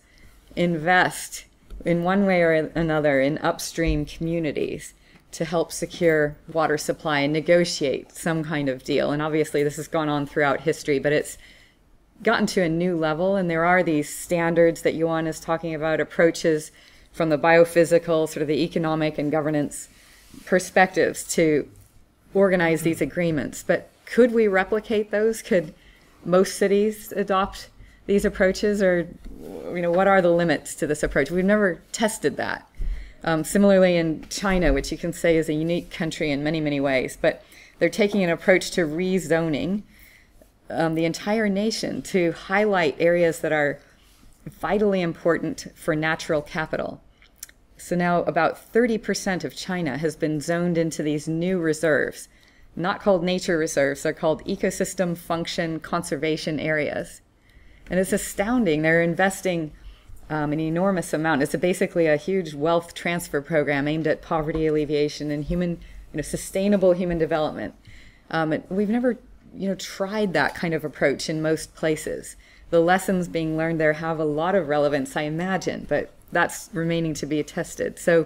invest in one way or another in upstream communities to help secure water supply and negotiate some kind of deal. And obviously this has gone on throughout history, but it's gotten to a new level, and there are these standards that Johan is talking about, approaches from the biophysical, sort of the economic and governance perspectives to organize these agreements. But could we replicate those? Could most cities adopt these approaches? Or, what are the limits to this approach? We've never tested that. Similarly in China, which you can say is a unique country in many, many ways, but they're taking an approach to rezoning the entire nation to highlight areas that are vitally important for natural capital. So now about 30% of China has been zoned into these new reserves, not called nature reserves, they're called ecosystem function conservation areas. And it's astounding. They're investing an enormous amount. It's basically a huge wealth transfer program aimed at poverty alleviation and human, sustainable human development. We've never tried that kind of approach in most places. The lessons being learned there have a lot of relevance, I imagine, but that's remaining to be tested. So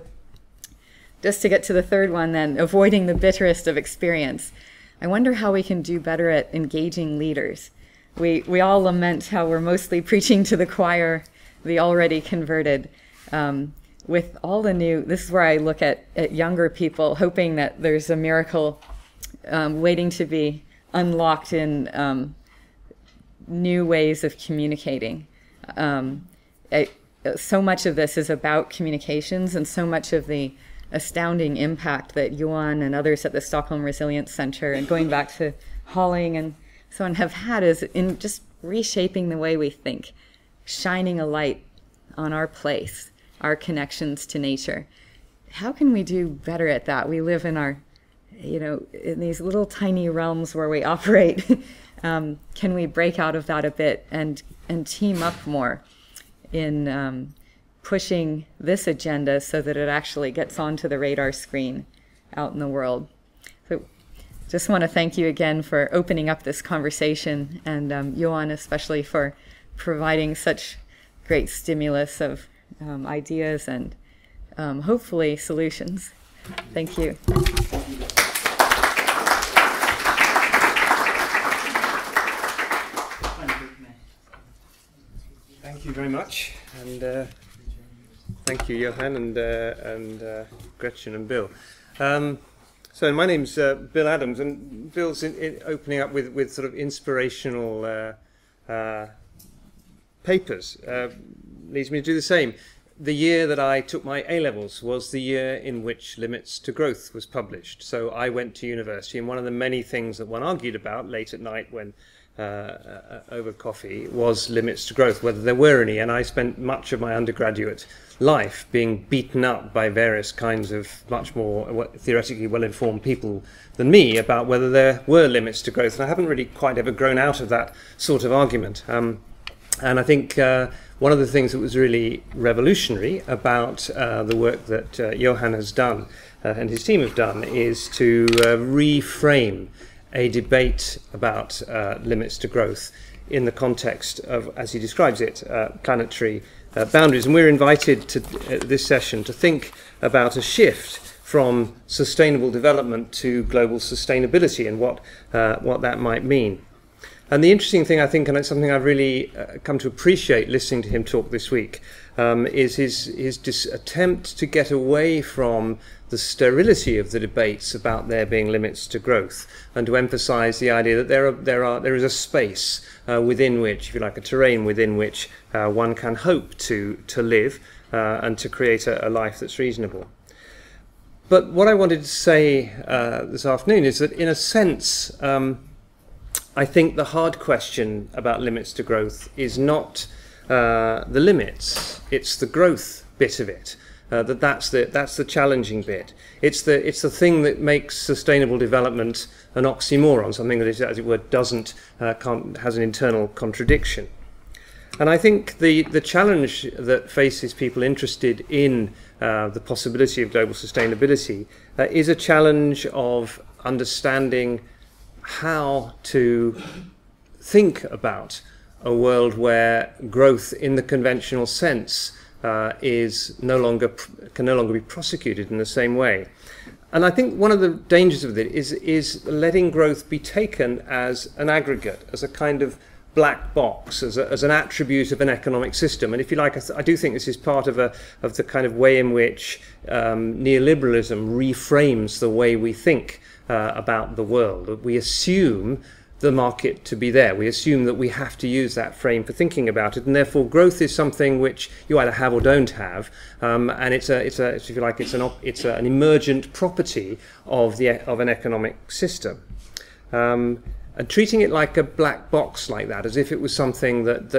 just to get to the third one then, avoiding the bitterest of experience. I wonder how we can do better at engaging leaders. We all lament how we're mostly preaching to the choir, the already converted, with all the new, this is where I look at younger people, hoping that there's a miracle waiting to be unlocked in new ways of communicating. So much of this is about communications, and so much of the astounding impact that Johan and others at the Stockholm Resilience Center, and going back to Holling and so on, have had is in just reshaping the way we think, shining a light on our place, our connections to nature. How can we do better at that? We live in our, in these little tiny realms where we operate. Can we break out of that a bit and team up more in pushing this agenda so that it actually gets onto the radar screen out in the world? So just want to thank you again for opening up this conversation, and Johan especially for providing such great stimulus of ideas and hopefully solutions. Thank you. Thank you very much, and thank you, Johan, and Gretchen and Bill. So my name's Bill Adams, and Bill's opening up with sort of inspirational papers. Leads me to do the same. The year that I took my A-levels was the year in which Limits to Growth was published. So I went to university, and one of the many things that one argued about late at night when over coffee was limits to growth, whether there were any. And I spent much of my undergraduate life being beaten up by various kinds of much more theoretically well-informed people than me about whether there were limits to growth. And I haven't really quite ever grown out of that sort of argument. And I think one of the things that was really revolutionary about the work that Johan has done and his team have done is to reframe a debate about limits to growth in the context of, as he describes it, planetary boundaries. And we're invited to this session to think about a shift from sustainable development to global sustainability and what that might mean. And the interesting thing, I think, and it's something I've really come to appreciate listening to him talk this week, is his attempt to get away from the sterility of the debates about there being limits to growth, and to emphasize the idea that there is a space within which, if you like, a terrain within which one can hope to live and to create a life that's reasonable. But what I wanted to say this afternoon is that, in a sense, I think the hard question about limits to growth is not the limits, it's the growth bit of it. That's the challenging bit. It's the thing that makes sustainable development an oxymoron, something that is, as it were, has an internal contradiction. And I think the challenge that faces people interested in the possibility of global sustainability is a challenge of understanding how to think about a world where growth in the conventional sense can no longer be prosecuted in the same way. And I think one of the dangers of it is letting growth be taken as an aggregate, as a kind of black box, as an attribute of an economic system. And if you like, I do think this is part of the kind of way in which neoliberalism reframes the way we think about the world. We assume the market to be there. We assume that we have to use that frame for thinking about it, and therefore growth is something which you either have or don't have, and it's if you like, it's an emergent property of an economic system. And treating it like a black box like that, as if it was something that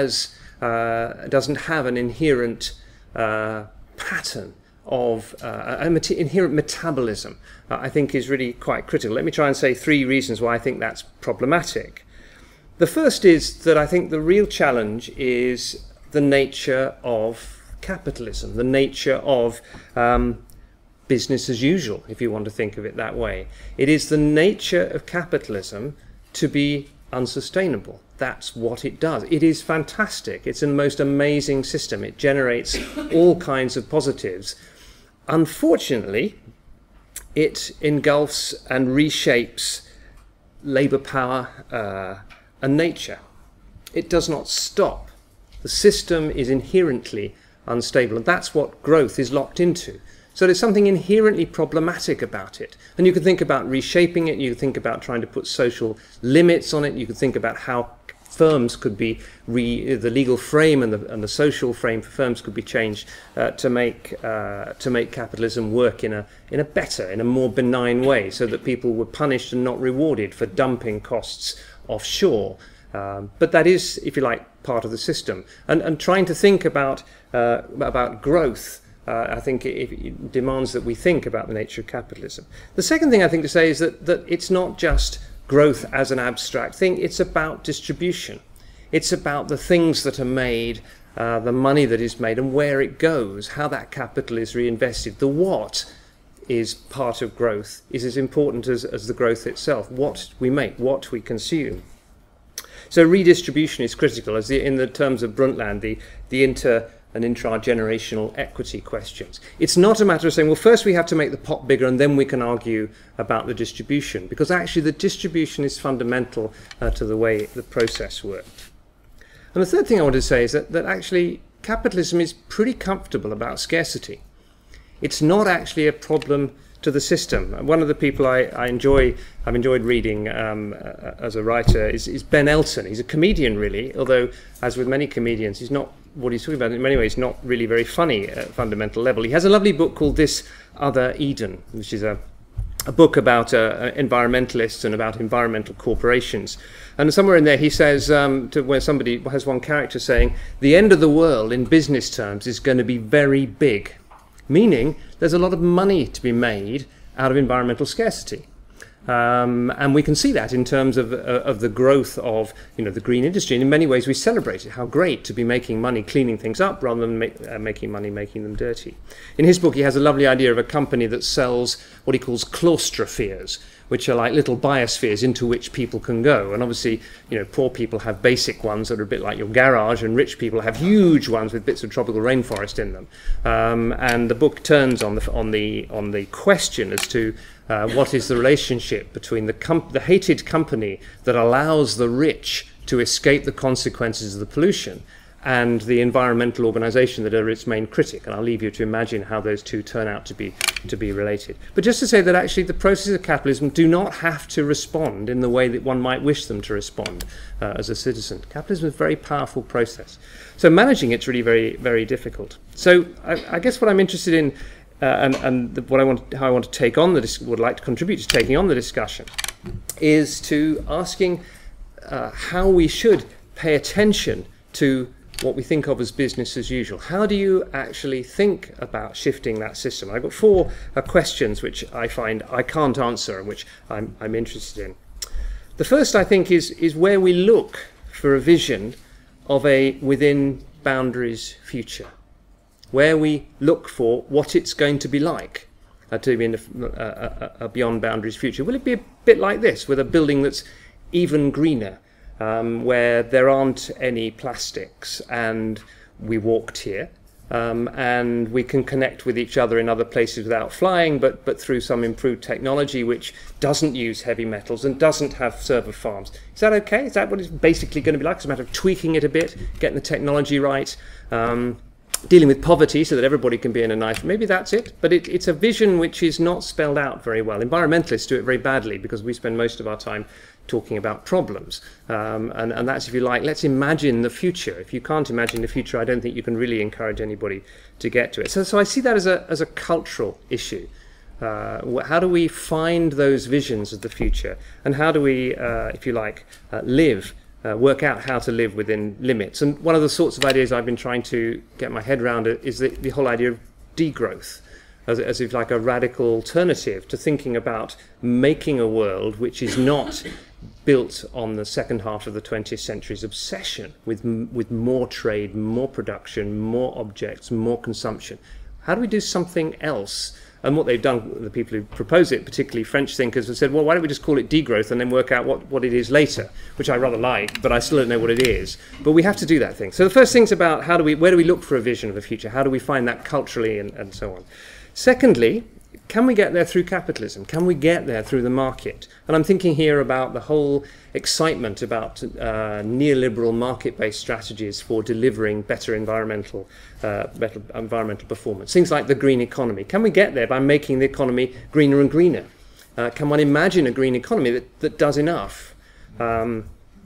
doesn't have an inherent pattern of inherent metabolism, I think is really quite critical. Let me try and say 3 reasons why I think that's problematic. The first is that I think the real challenge is the nature of capitalism, the nature of business as usual, if you want to think of it that way. It is the nature of capitalism to be unsustainable. That's what it does. It is fantastic. It's the most amazing system. It generates all kinds of positives. Unfortunately, it engulfs and reshapes labour power and nature. It does not stop. The system is inherently unstable, and that's what growth is locked into. So there's something inherently problematic about it. And you can think about reshaping it, you can think about trying to put social limits on it, you can think about how firms could be, the legal frame and the social frame for firms could be changed to make capitalism work in a better, in a more benign way, so that people were punished and not rewarded for dumping costs offshore. But that is, if you like, part of the system. And trying to think about growth, I think it demands that we think about the nature of capitalism. The second thing I think to say is that it's not just growth as an abstract thing, it's about distribution. It's about the things that are made, the money that is made and where it goes, how that capital is reinvested. The what is part of growth is as important as the growth itself, what we make, what we consume. So redistribution is critical, as in the terms of Brundtland, the and intra-generational equity questions. It's not a matter of saying, well, first we have to make the pot bigger and then we can argue about the distribution, because actually the distribution is fundamental to the way the process works. And the third thing I want to say is that actually capitalism is pretty comfortable about scarcity. It's not actually a problem to the system. One of the people I've enjoyed reading as a writer is Ben Elton. He's a comedian, really, although, as with many comedians, he's not, what he's talking about in many ways, not really very funny at a fundamental level. He has a lovely book called This Other Eden, which is a book about environmentalists and about environmental corporations. And somewhere in there he says, where somebody has one character saying, the end of the world in business terms is going to be very big, meaning there's a lot of money to be made out of environmental scarcity. And we can see that in terms of the growth of the green industry. And in many ways we celebrate it. How great to be making money cleaning things up rather than making money making them dirty. In his book he has a lovely idea of a company that sells what he calls claustropheres, which are like little biospheres into which people can go. And obviously, poor people have basic ones that are a bit like your garage, and rich people have huge ones with bits of tropical rainforest in them. And the book turns on the question as to what is the relationship between the hated company that allows the rich to escape the consequences of the pollution and the environmental organization that are its main critic. And I'll leave you to imagine how those two turn out to be related. But just to say that actually the processes of capitalism do not have to respond in the way that one might wish them to respond as a citizen. Capitalism is a very powerful process. So managing it's really very, very difficult. So I guess what I'm interested in how I want to take on would like to contribute to taking on the discussion is to asking how we should pay attention to what we think of as business as usual. How do you actually think about shifting that system? I've got four questions which I find I can't answer and which I'm interested in. The first, I think, is where we look for a vision of a within boundaries future, where we look for what it's going to be like to be in a beyond boundaries future. Will it be a bit like this, with a building that's even greener, where there aren't any plastics and we walked here, and we can connect with each other in other places without flying, but through some improved technology which doesn't use heavy metals and doesn't have server farms? Is that okay? Is that what it's basically going to be like? It's a matter of tweaking it a bit, getting the technology right, dealing with poverty so that everybody can be in a nice... Maybe that's it, but it's a vision which is not spelled out very well. Environmentalists do it very badly because we spend most of our time talking about problems. And that's, if you like, let's imagine the future. If you can't imagine the future, I don't think you can really encourage anybody to get to it. So I see that as a cultural issue. How do we find those visions of the future? And how do we, if you like, work out how to live within limits? And one of the sorts of ideas I've been trying to get my head around is the whole idea of degrowth, as if like a radical alternative to thinking about making a world which is not built on the second half of the 20th century's obsession with more trade, more production, more objects, more consumption. How do we do something else? And what they've done, the people who propose it, particularly French thinkers, have said, well, why don't we just call it degrowth and then work out what it is later, which I rather like, but I still don't know what it is. But we have to do that thing. So the first thing's about where do we look for a vision of the future? How do we find that culturally and so on? Secondly, can we get there through capitalism? Can we get there through the market? And I'm thinking here about the whole excitement about neoliberal market-based strategies for delivering better environmental performance. Things like the green economy. Can we get there by making the economy greener and greener? Can one imagine a green economy that does enough? You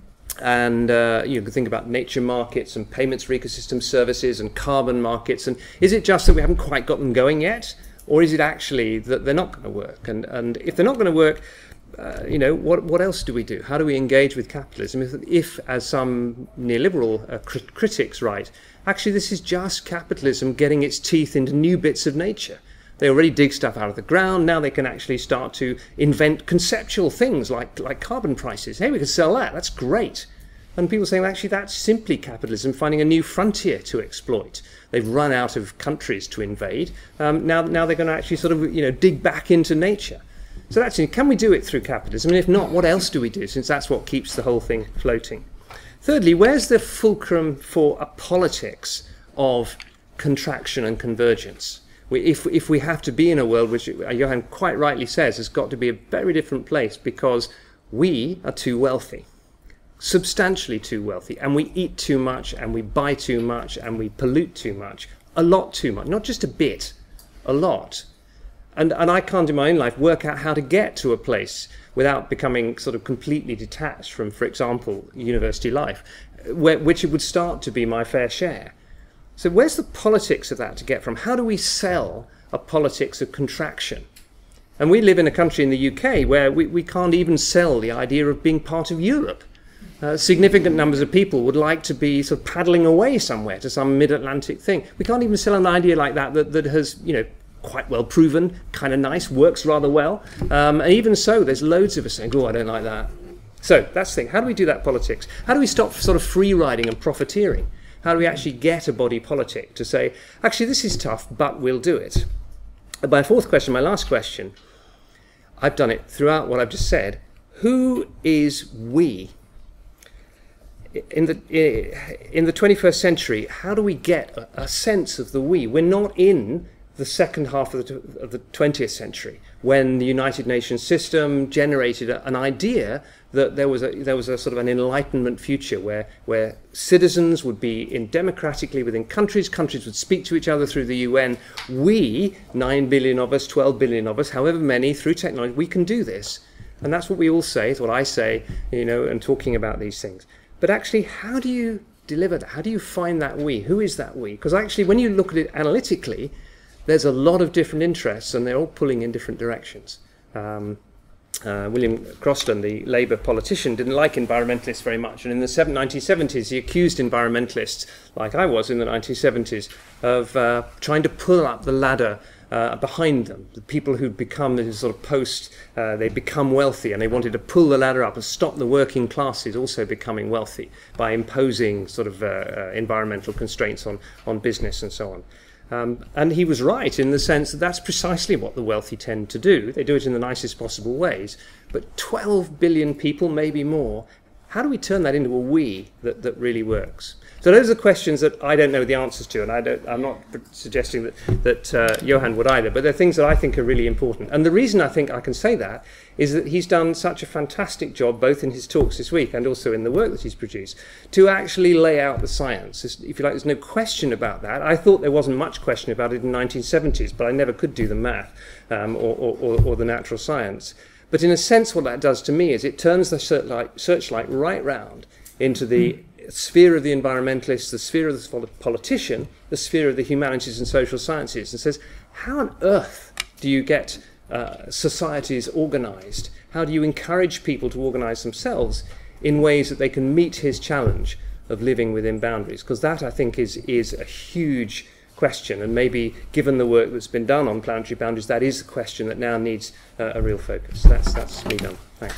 can think about nature markets and payments for ecosystem services and carbon markets. And is it just that we haven't quite got them going yet? Or is it actually that they're not going to work? And if they're not going to work, what else do we do? How do we engage with capitalism? If as some neoliberal critics write, actually this is just capitalism getting its teeth into new bits of nature. They already dig stuff out of the ground. Now they can actually start to invent conceptual things like carbon prices. Hey, we can sell that. That's great. And people saying, well, actually, that's simply capitalism finding a new frontier to exploit. They've run out of countries to invade. Now they're going to actually sort of, dig back into nature. So that's, can we do it through capitalism? And if not, what else do we do, since that's what keeps the whole thing floating? Thirdly, where's the fulcrum for a politics of contraction and convergence. If we have to be in a world which Johan quite rightly says has got to be a very different place because we are too wealthy, substantially too wealthy, and we eat too much and we buy too much and we pollute too much, a lot too much, not just a bit, a lot. And I can't in my own life work out how to get to a place without becoming sort of completely detached from, for example, university life, which it would start to be my fair share. So where's the politics of that to get from? How do we sell a politics of contraction? And we live in a country in the UK where we can't even sell the idea of being part of Europe. Significant numbers of people would like to be sort of paddling away somewhere to some mid-Atlantic thing. We can't even sell an idea like that has, you know, quite well proven, kind of nice, works rather well. And even so, there's loads of us saying, oh, I don't like that. So that's the thing. How do we do that politics? How do we stop sort of free riding and profiteering? How do we actually get a body politic to say, actually, this is tough, but we'll do it? And my fourth question, my last question, I've done it throughout what I've just said. Who is we? In the 21st century, how do we get a sense of the we? We're not in the second half of the 20th century, when the United Nations system generated an idea that there was a sort of an enlightenment future where citizens would be in democratically within countries would speak to each other through the UN. We, 9 billion of us, 12 billion of us, however many, through technology, we can do this. And that's what we all say, it's what I say, you know, and talking about these things. But actually, how do you deliver that? How do you find that we? Who is that we? Because actually, when you look at it analytically, there's a lot of different interests and they're all pulling in different directions. William Rockström, the Labour politician, didn't like environmentalists very much, and in the 1970s he accused environmentalists, like I was in the 1970s, of trying to pull up the ladder behind them. The people who'd become this sort of they become wealthy, and they wanted to pull the ladder up and stop the working classes also becoming wealthy by imposing sort of environmental constraints on business and so on. And he was right in the sense that that's precisely what the wealthy tend to do. They do it in the nicest possible ways. But 12 billion people, maybe more, how do we turn that into a we that really works? So those are questions that I don't know the answers to, and I'm not suggesting that Johan would either, but they're things that I think are really important. And the reason I think I can say that is that he's done such a fantastic job, both in his talks this week and also in the work that he's produced, to actually lay out the science. If you like, there's no question about that. I thought there wasn't much question about it in the 1970s, but I never could do the math or the natural science. But in a sense, what that does to me is it turns the searchlight right round into the sphere of the environmentalist, the sphere of the politician, the sphere of the humanities and social sciences, and says, how on earth do you get societies organized? How do you encourage people to organize themselves in ways that they can meet his challenge of living within boundaries? Because that, I think, is a huge question, and maybe given the work that's been done on planetary boundaries, that is a question that now needs a real focus. That's me done. Thanks.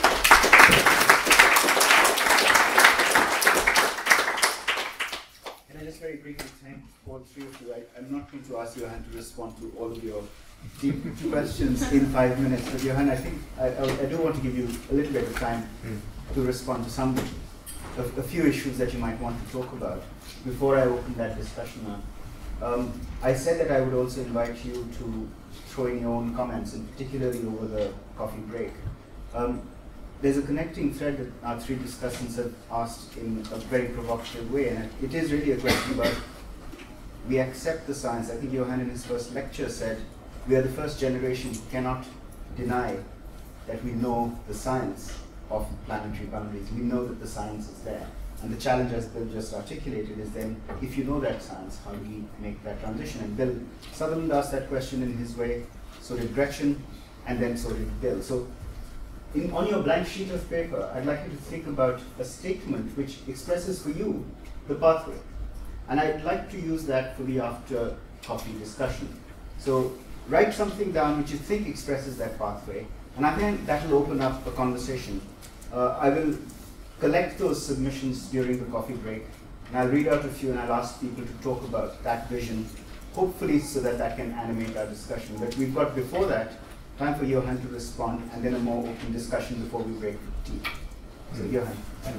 Just very briefly thank all three of you. I'm not going to ask Johan to respond to all of your deep questions in 5 minutes, but Johan, I think I do want to give you a little bit of time to respond to a few issues that you might want to talk about before I open that discussion up. I said that I would also invite you to throw in your own comments, and particularly over the coffee break. There's a connecting thread that our three discussants have asked in a very provocative way, and it is really a question about we accept the science. I think Johan in his first lecture said we are the first generation who cannot deny that we know the science of planetary boundaries. We know that the science is there. And the challenge, as Bill just articulated, is then if you know that science, how do we make that transition? And Bill Sutherland asked that question in his way, so did Gretchen, and then so did Bill. So on your blank sheet of paper, I'd like you to think about a statement which expresses for you the pathway. And I'd like to use that for the after coffee discussion. So write something down which you think expresses that pathway, and I think that will open up a conversation. I will collect those submissions during the coffee break, and I'll read out a few and I'll ask people to talk about that vision, hopefully so that can animate our discussion. But we've got before that time for Johan to respond, and then a more open discussion before we break for tea. So, Johan.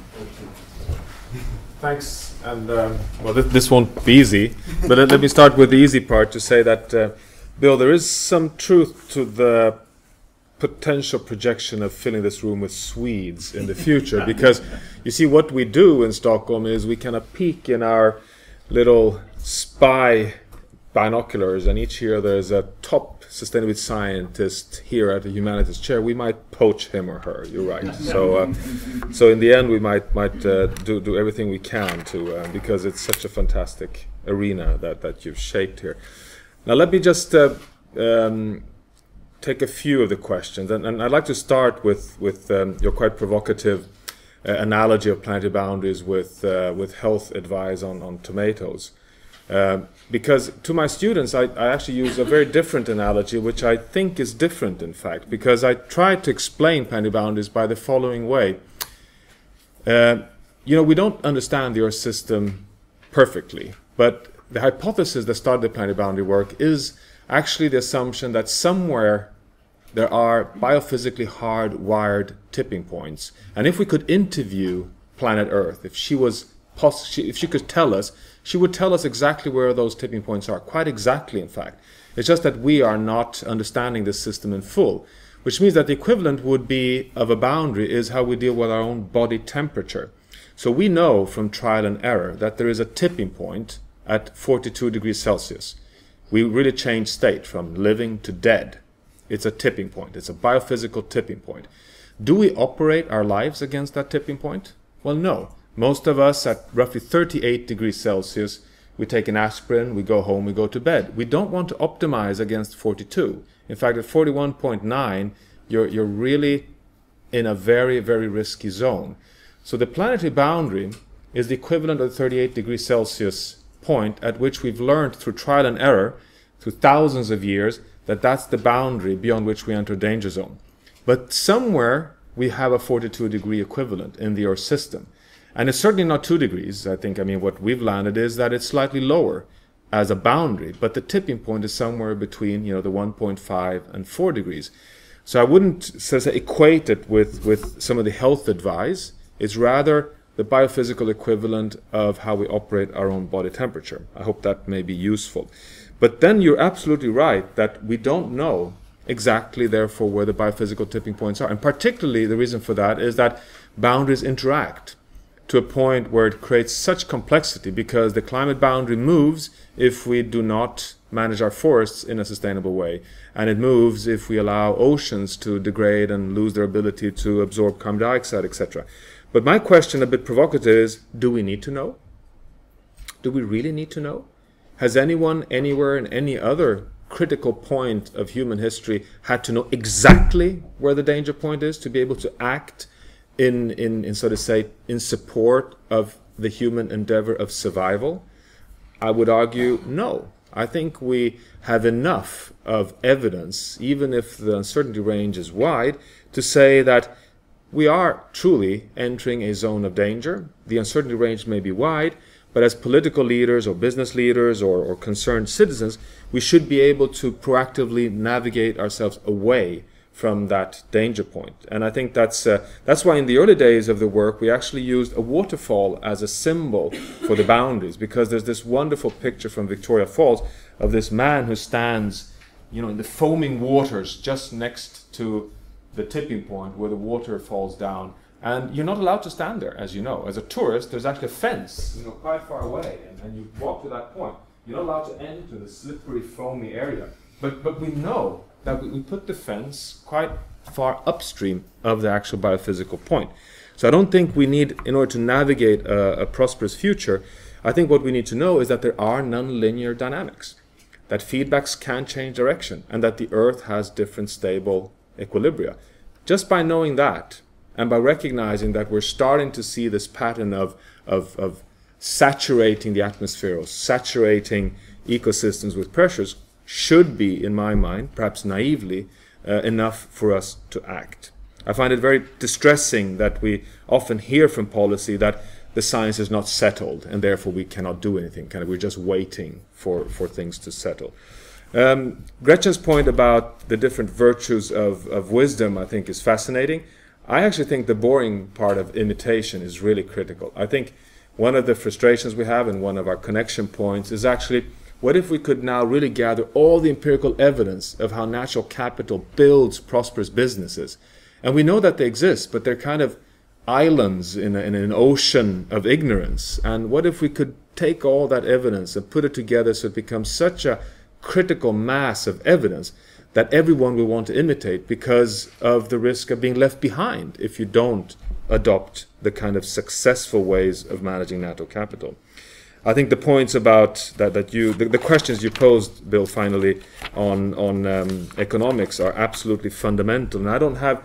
Thanks. And well, this won't be easy, but let me start with the easy part to say that, Bill, there is some truth to the potential projection of filling this room with Swedes in the future, because you see what we do in Stockholm is we kind of peek in our little spy binoculars, and each year there's a top sustainability scientist here at the Humanitas chair. We might poach him or her. You're right. So in the end, we might do everything we can to because it's such a fantastic arena that you've shaped here. Now let me just take a few of the questions, and I'd like to start with your quite provocative analogy of planetary boundaries with health advice on tomatoes. Because to my students, I actually use a very different analogy, which I think is different, in fact, because I try to explain planetary boundaries by the following way. We don't understand the Earth system perfectly, but the hypothesis that started the planetary boundary work is actually the assumption that somewhere there are biophysically hardwired tipping points. And if we could interview planet Earth, if she could tell us, she would tell us exactly where those tipping points are, quite exactly, in fact. It's just that we are not understanding this system in full, which means that the equivalent would be of a boundary is how we deal with our own body temperature. So we know from trial and error that there is a tipping point at 42 degrees Celsius. We really change state from living to dead. It's a tipping point. It's a biophysical tipping point. Do we operate our lives against that tipping point? Well, no. Most of us at roughly 38 degrees Celsius, we take an aspirin, we go home, we go to bed. We don't want to optimize against 42. In fact, at 41.9, you're really in a very, very risky zone. So the planetary boundary is the equivalent of the 38 degrees Celsius point at which we've learned through trial and error, through thousands of years, that that's the boundary beyond which we enter danger zone. But somewhere we have a 42 degree equivalent in the Earth system. And it's certainly not 2 degrees. I mean, what we've landed is that it's slightly lower as a boundary, but the tipping point is somewhere between, the 1.5 and 4 degrees. So I wouldn't say equate it with some of the health advice. It's rather the biophysical equivalent of how we operate our own body temperature. I hope that may be useful. But then you're absolutely right that we don't know exactly, therefore, where the biophysical tipping points are. And particularly the reason for that is that boundaries interact to a point where it creates such complexity, because the climate boundary moves if we do not manage our forests in a sustainable way. And it moves if we allow oceans to degrade and lose their ability to absorb carbon dioxide, etc. But my question, a bit provocative, is, do we need to know? Do we really need to know? Has anyone anywhere in any other critical point of human history had to know exactly where the danger point is to be able to act in so to say, in support of the human endeavor of survival? I would argue no. I think we have enough of evidence, even if the uncertainty range is wide, to say that we are truly entering a zone of danger. The uncertainty range may be wide, but as political leaders or business leaders or concerned citizens, we should be able to proactively navigate ourselves away from that danger point. And I think that's why in the early days of the work we actually used a waterfall as a symbol for the boundaries, because there's this wonderful picture from Victoria Falls of this man who stands, in the foaming waters just next to the tipping point where the water falls down. And you're not allowed to stand there, as you know. As a tourist, there's actually a fence, quite far away, and you walk to that point. You're not allowed to enter the slippery, foamy area. But we know that we put the fence quite far upstream of the actual biophysical point. So I don't think we need, in order to navigate a prosperous future, I think what we need to know is that there are nonlinear dynamics, that feedbacks can change direction, and that the Earth has different stable equilibria. Just by knowing that, and by recognizing that we're starting to see this pattern of saturating the atmosphere, or saturating ecosystems with pressures, should be, in my mind, perhaps naively, enough for us to act. I find it very distressing that we often hear from policy that the science is not settled and therefore we cannot do anything. We're just waiting for things to settle. Gretchen's point about the different virtues of wisdom, I think, is fascinating. I actually think the boring part of imitation is really critical. I think one of the frustrations we have and one of our connection points is actually, what if we could now really gather all the empirical evidence of how natural capital builds prosperous businesses? And we know that they exist, but they're kind of islands in an ocean of ignorance. And what if we could take all that evidence and put it together so it becomes such a critical mass of evidence that everyone will want to imitate, because of the risk of being left behind if you don't adopt the kind of successful ways of managing natural capital. I think the points about the questions you posed, Bill, finally on economics are absolutely fundamental, and I don't have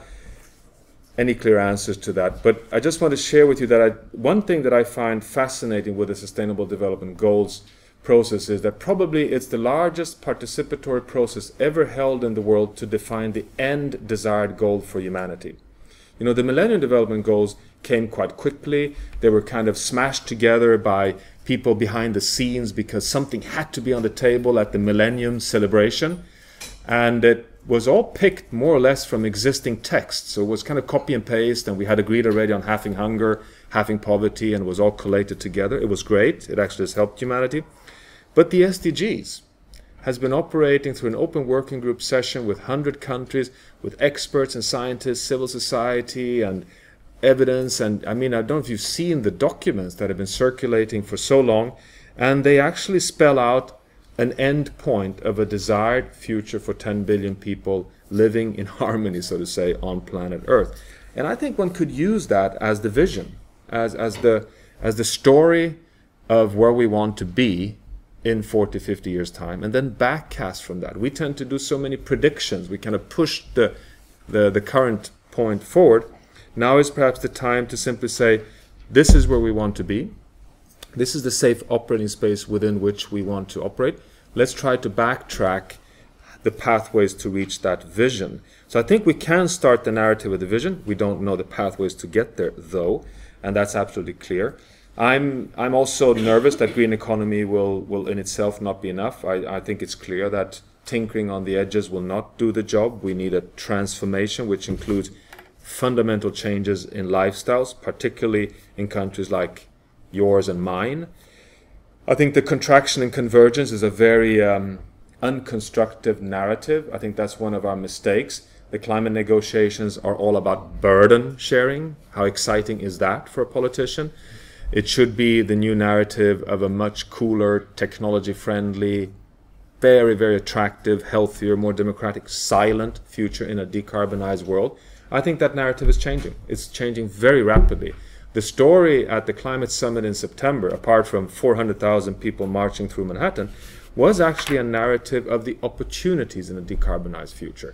any clear answers to that. But I just want to share with you that one thing that I find fascinating with the Sustainable Development Goals process is that probably it's the largest participatory process ever held in the world to define the end desired goal for humanity. You know, the Millennium Development Goals came quite quickly. They were kind of smashed together by people behind the scenes because something had to be on the table at the Millennium celebration. And it was all picked more or less from existing texts. So it was kind of copy and paste, and we had agreed already on halving hunger, halving poverty, and it was all collated together. It was great. It actually has helped humanity. But the SDGs has been operating through an open working group session with 100 countries, with experts and scientists, civil society, and evidence. And I mean, I don't know if you've seen the documents that have been circulating for so long, and they actually spell out an end point of a desired future for 10 billion people living in harmony, so to say, on planet Earth. And I think one could use that as the vision, as the story of where we want to be in 40, 50 years' time, and then backcast from that. We tend to do so many predictions. We kind of push the current point forward. Now is perhaps the time to simply say, this is where we want to be. This is the safe operating space within which we want to operate. Let's try to backtrack the pathways to reach that vision. So I think we can start the narrative with the vision. We don't know the pathways to get there, though, and that's absolutely clear. I'm also nervous that green economy will in itself not be enough. I think it's clear that tinkering on the edges will not do the job. We need a transformation which includes fundamental changes in lifestyles, particularly in countries like yours and mine. I think the contraction and convergence is a very unconstructive narrative. I think that's one of our mistakes. The climate negotiations are all about burden sharing. How exciting is that for a politician? It should be the new narrative of a much cooler, technology-friendly, very, very attractive, healthier, more democratic, silent future in a decarbonized world. I think that narrative is changing. It's changing very rapidly. The story at the climate summit in September, apart from 400,000 people marching through Manhattan, was actually a narrative of the opportunities in a decarbonized future.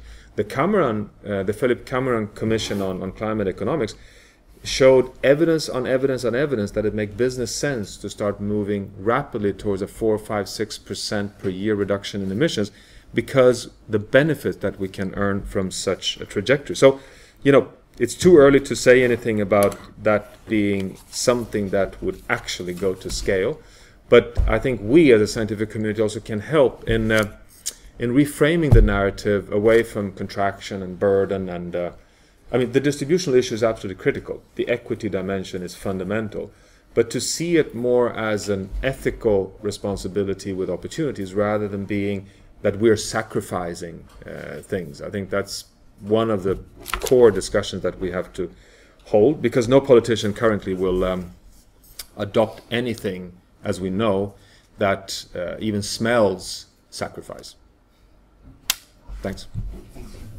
The Philip Cameron Commission on Climate Economics showed evidence on evidence on evidence that it makes business sense to start moving rapidly towards a 4, 5, 6% per year reduction in emissions, because the benefit that we can earn from such a trajectory. So, you know, it's too early to say anything about that being something that would actually go to scale. But I think we as a scientific community also can help in reframing the narrative away from contraction and burden and I mean, the distributional issue is absolutely critical. The equity dimension is fundamental. But to see it more as an ethical responsibility with opportunities rather than being that we're sacrificing things. I think that's one of the core discussions that we have to hold, because no politician currently will adopt anything, as we know, that even smells sacrifice. Thanks.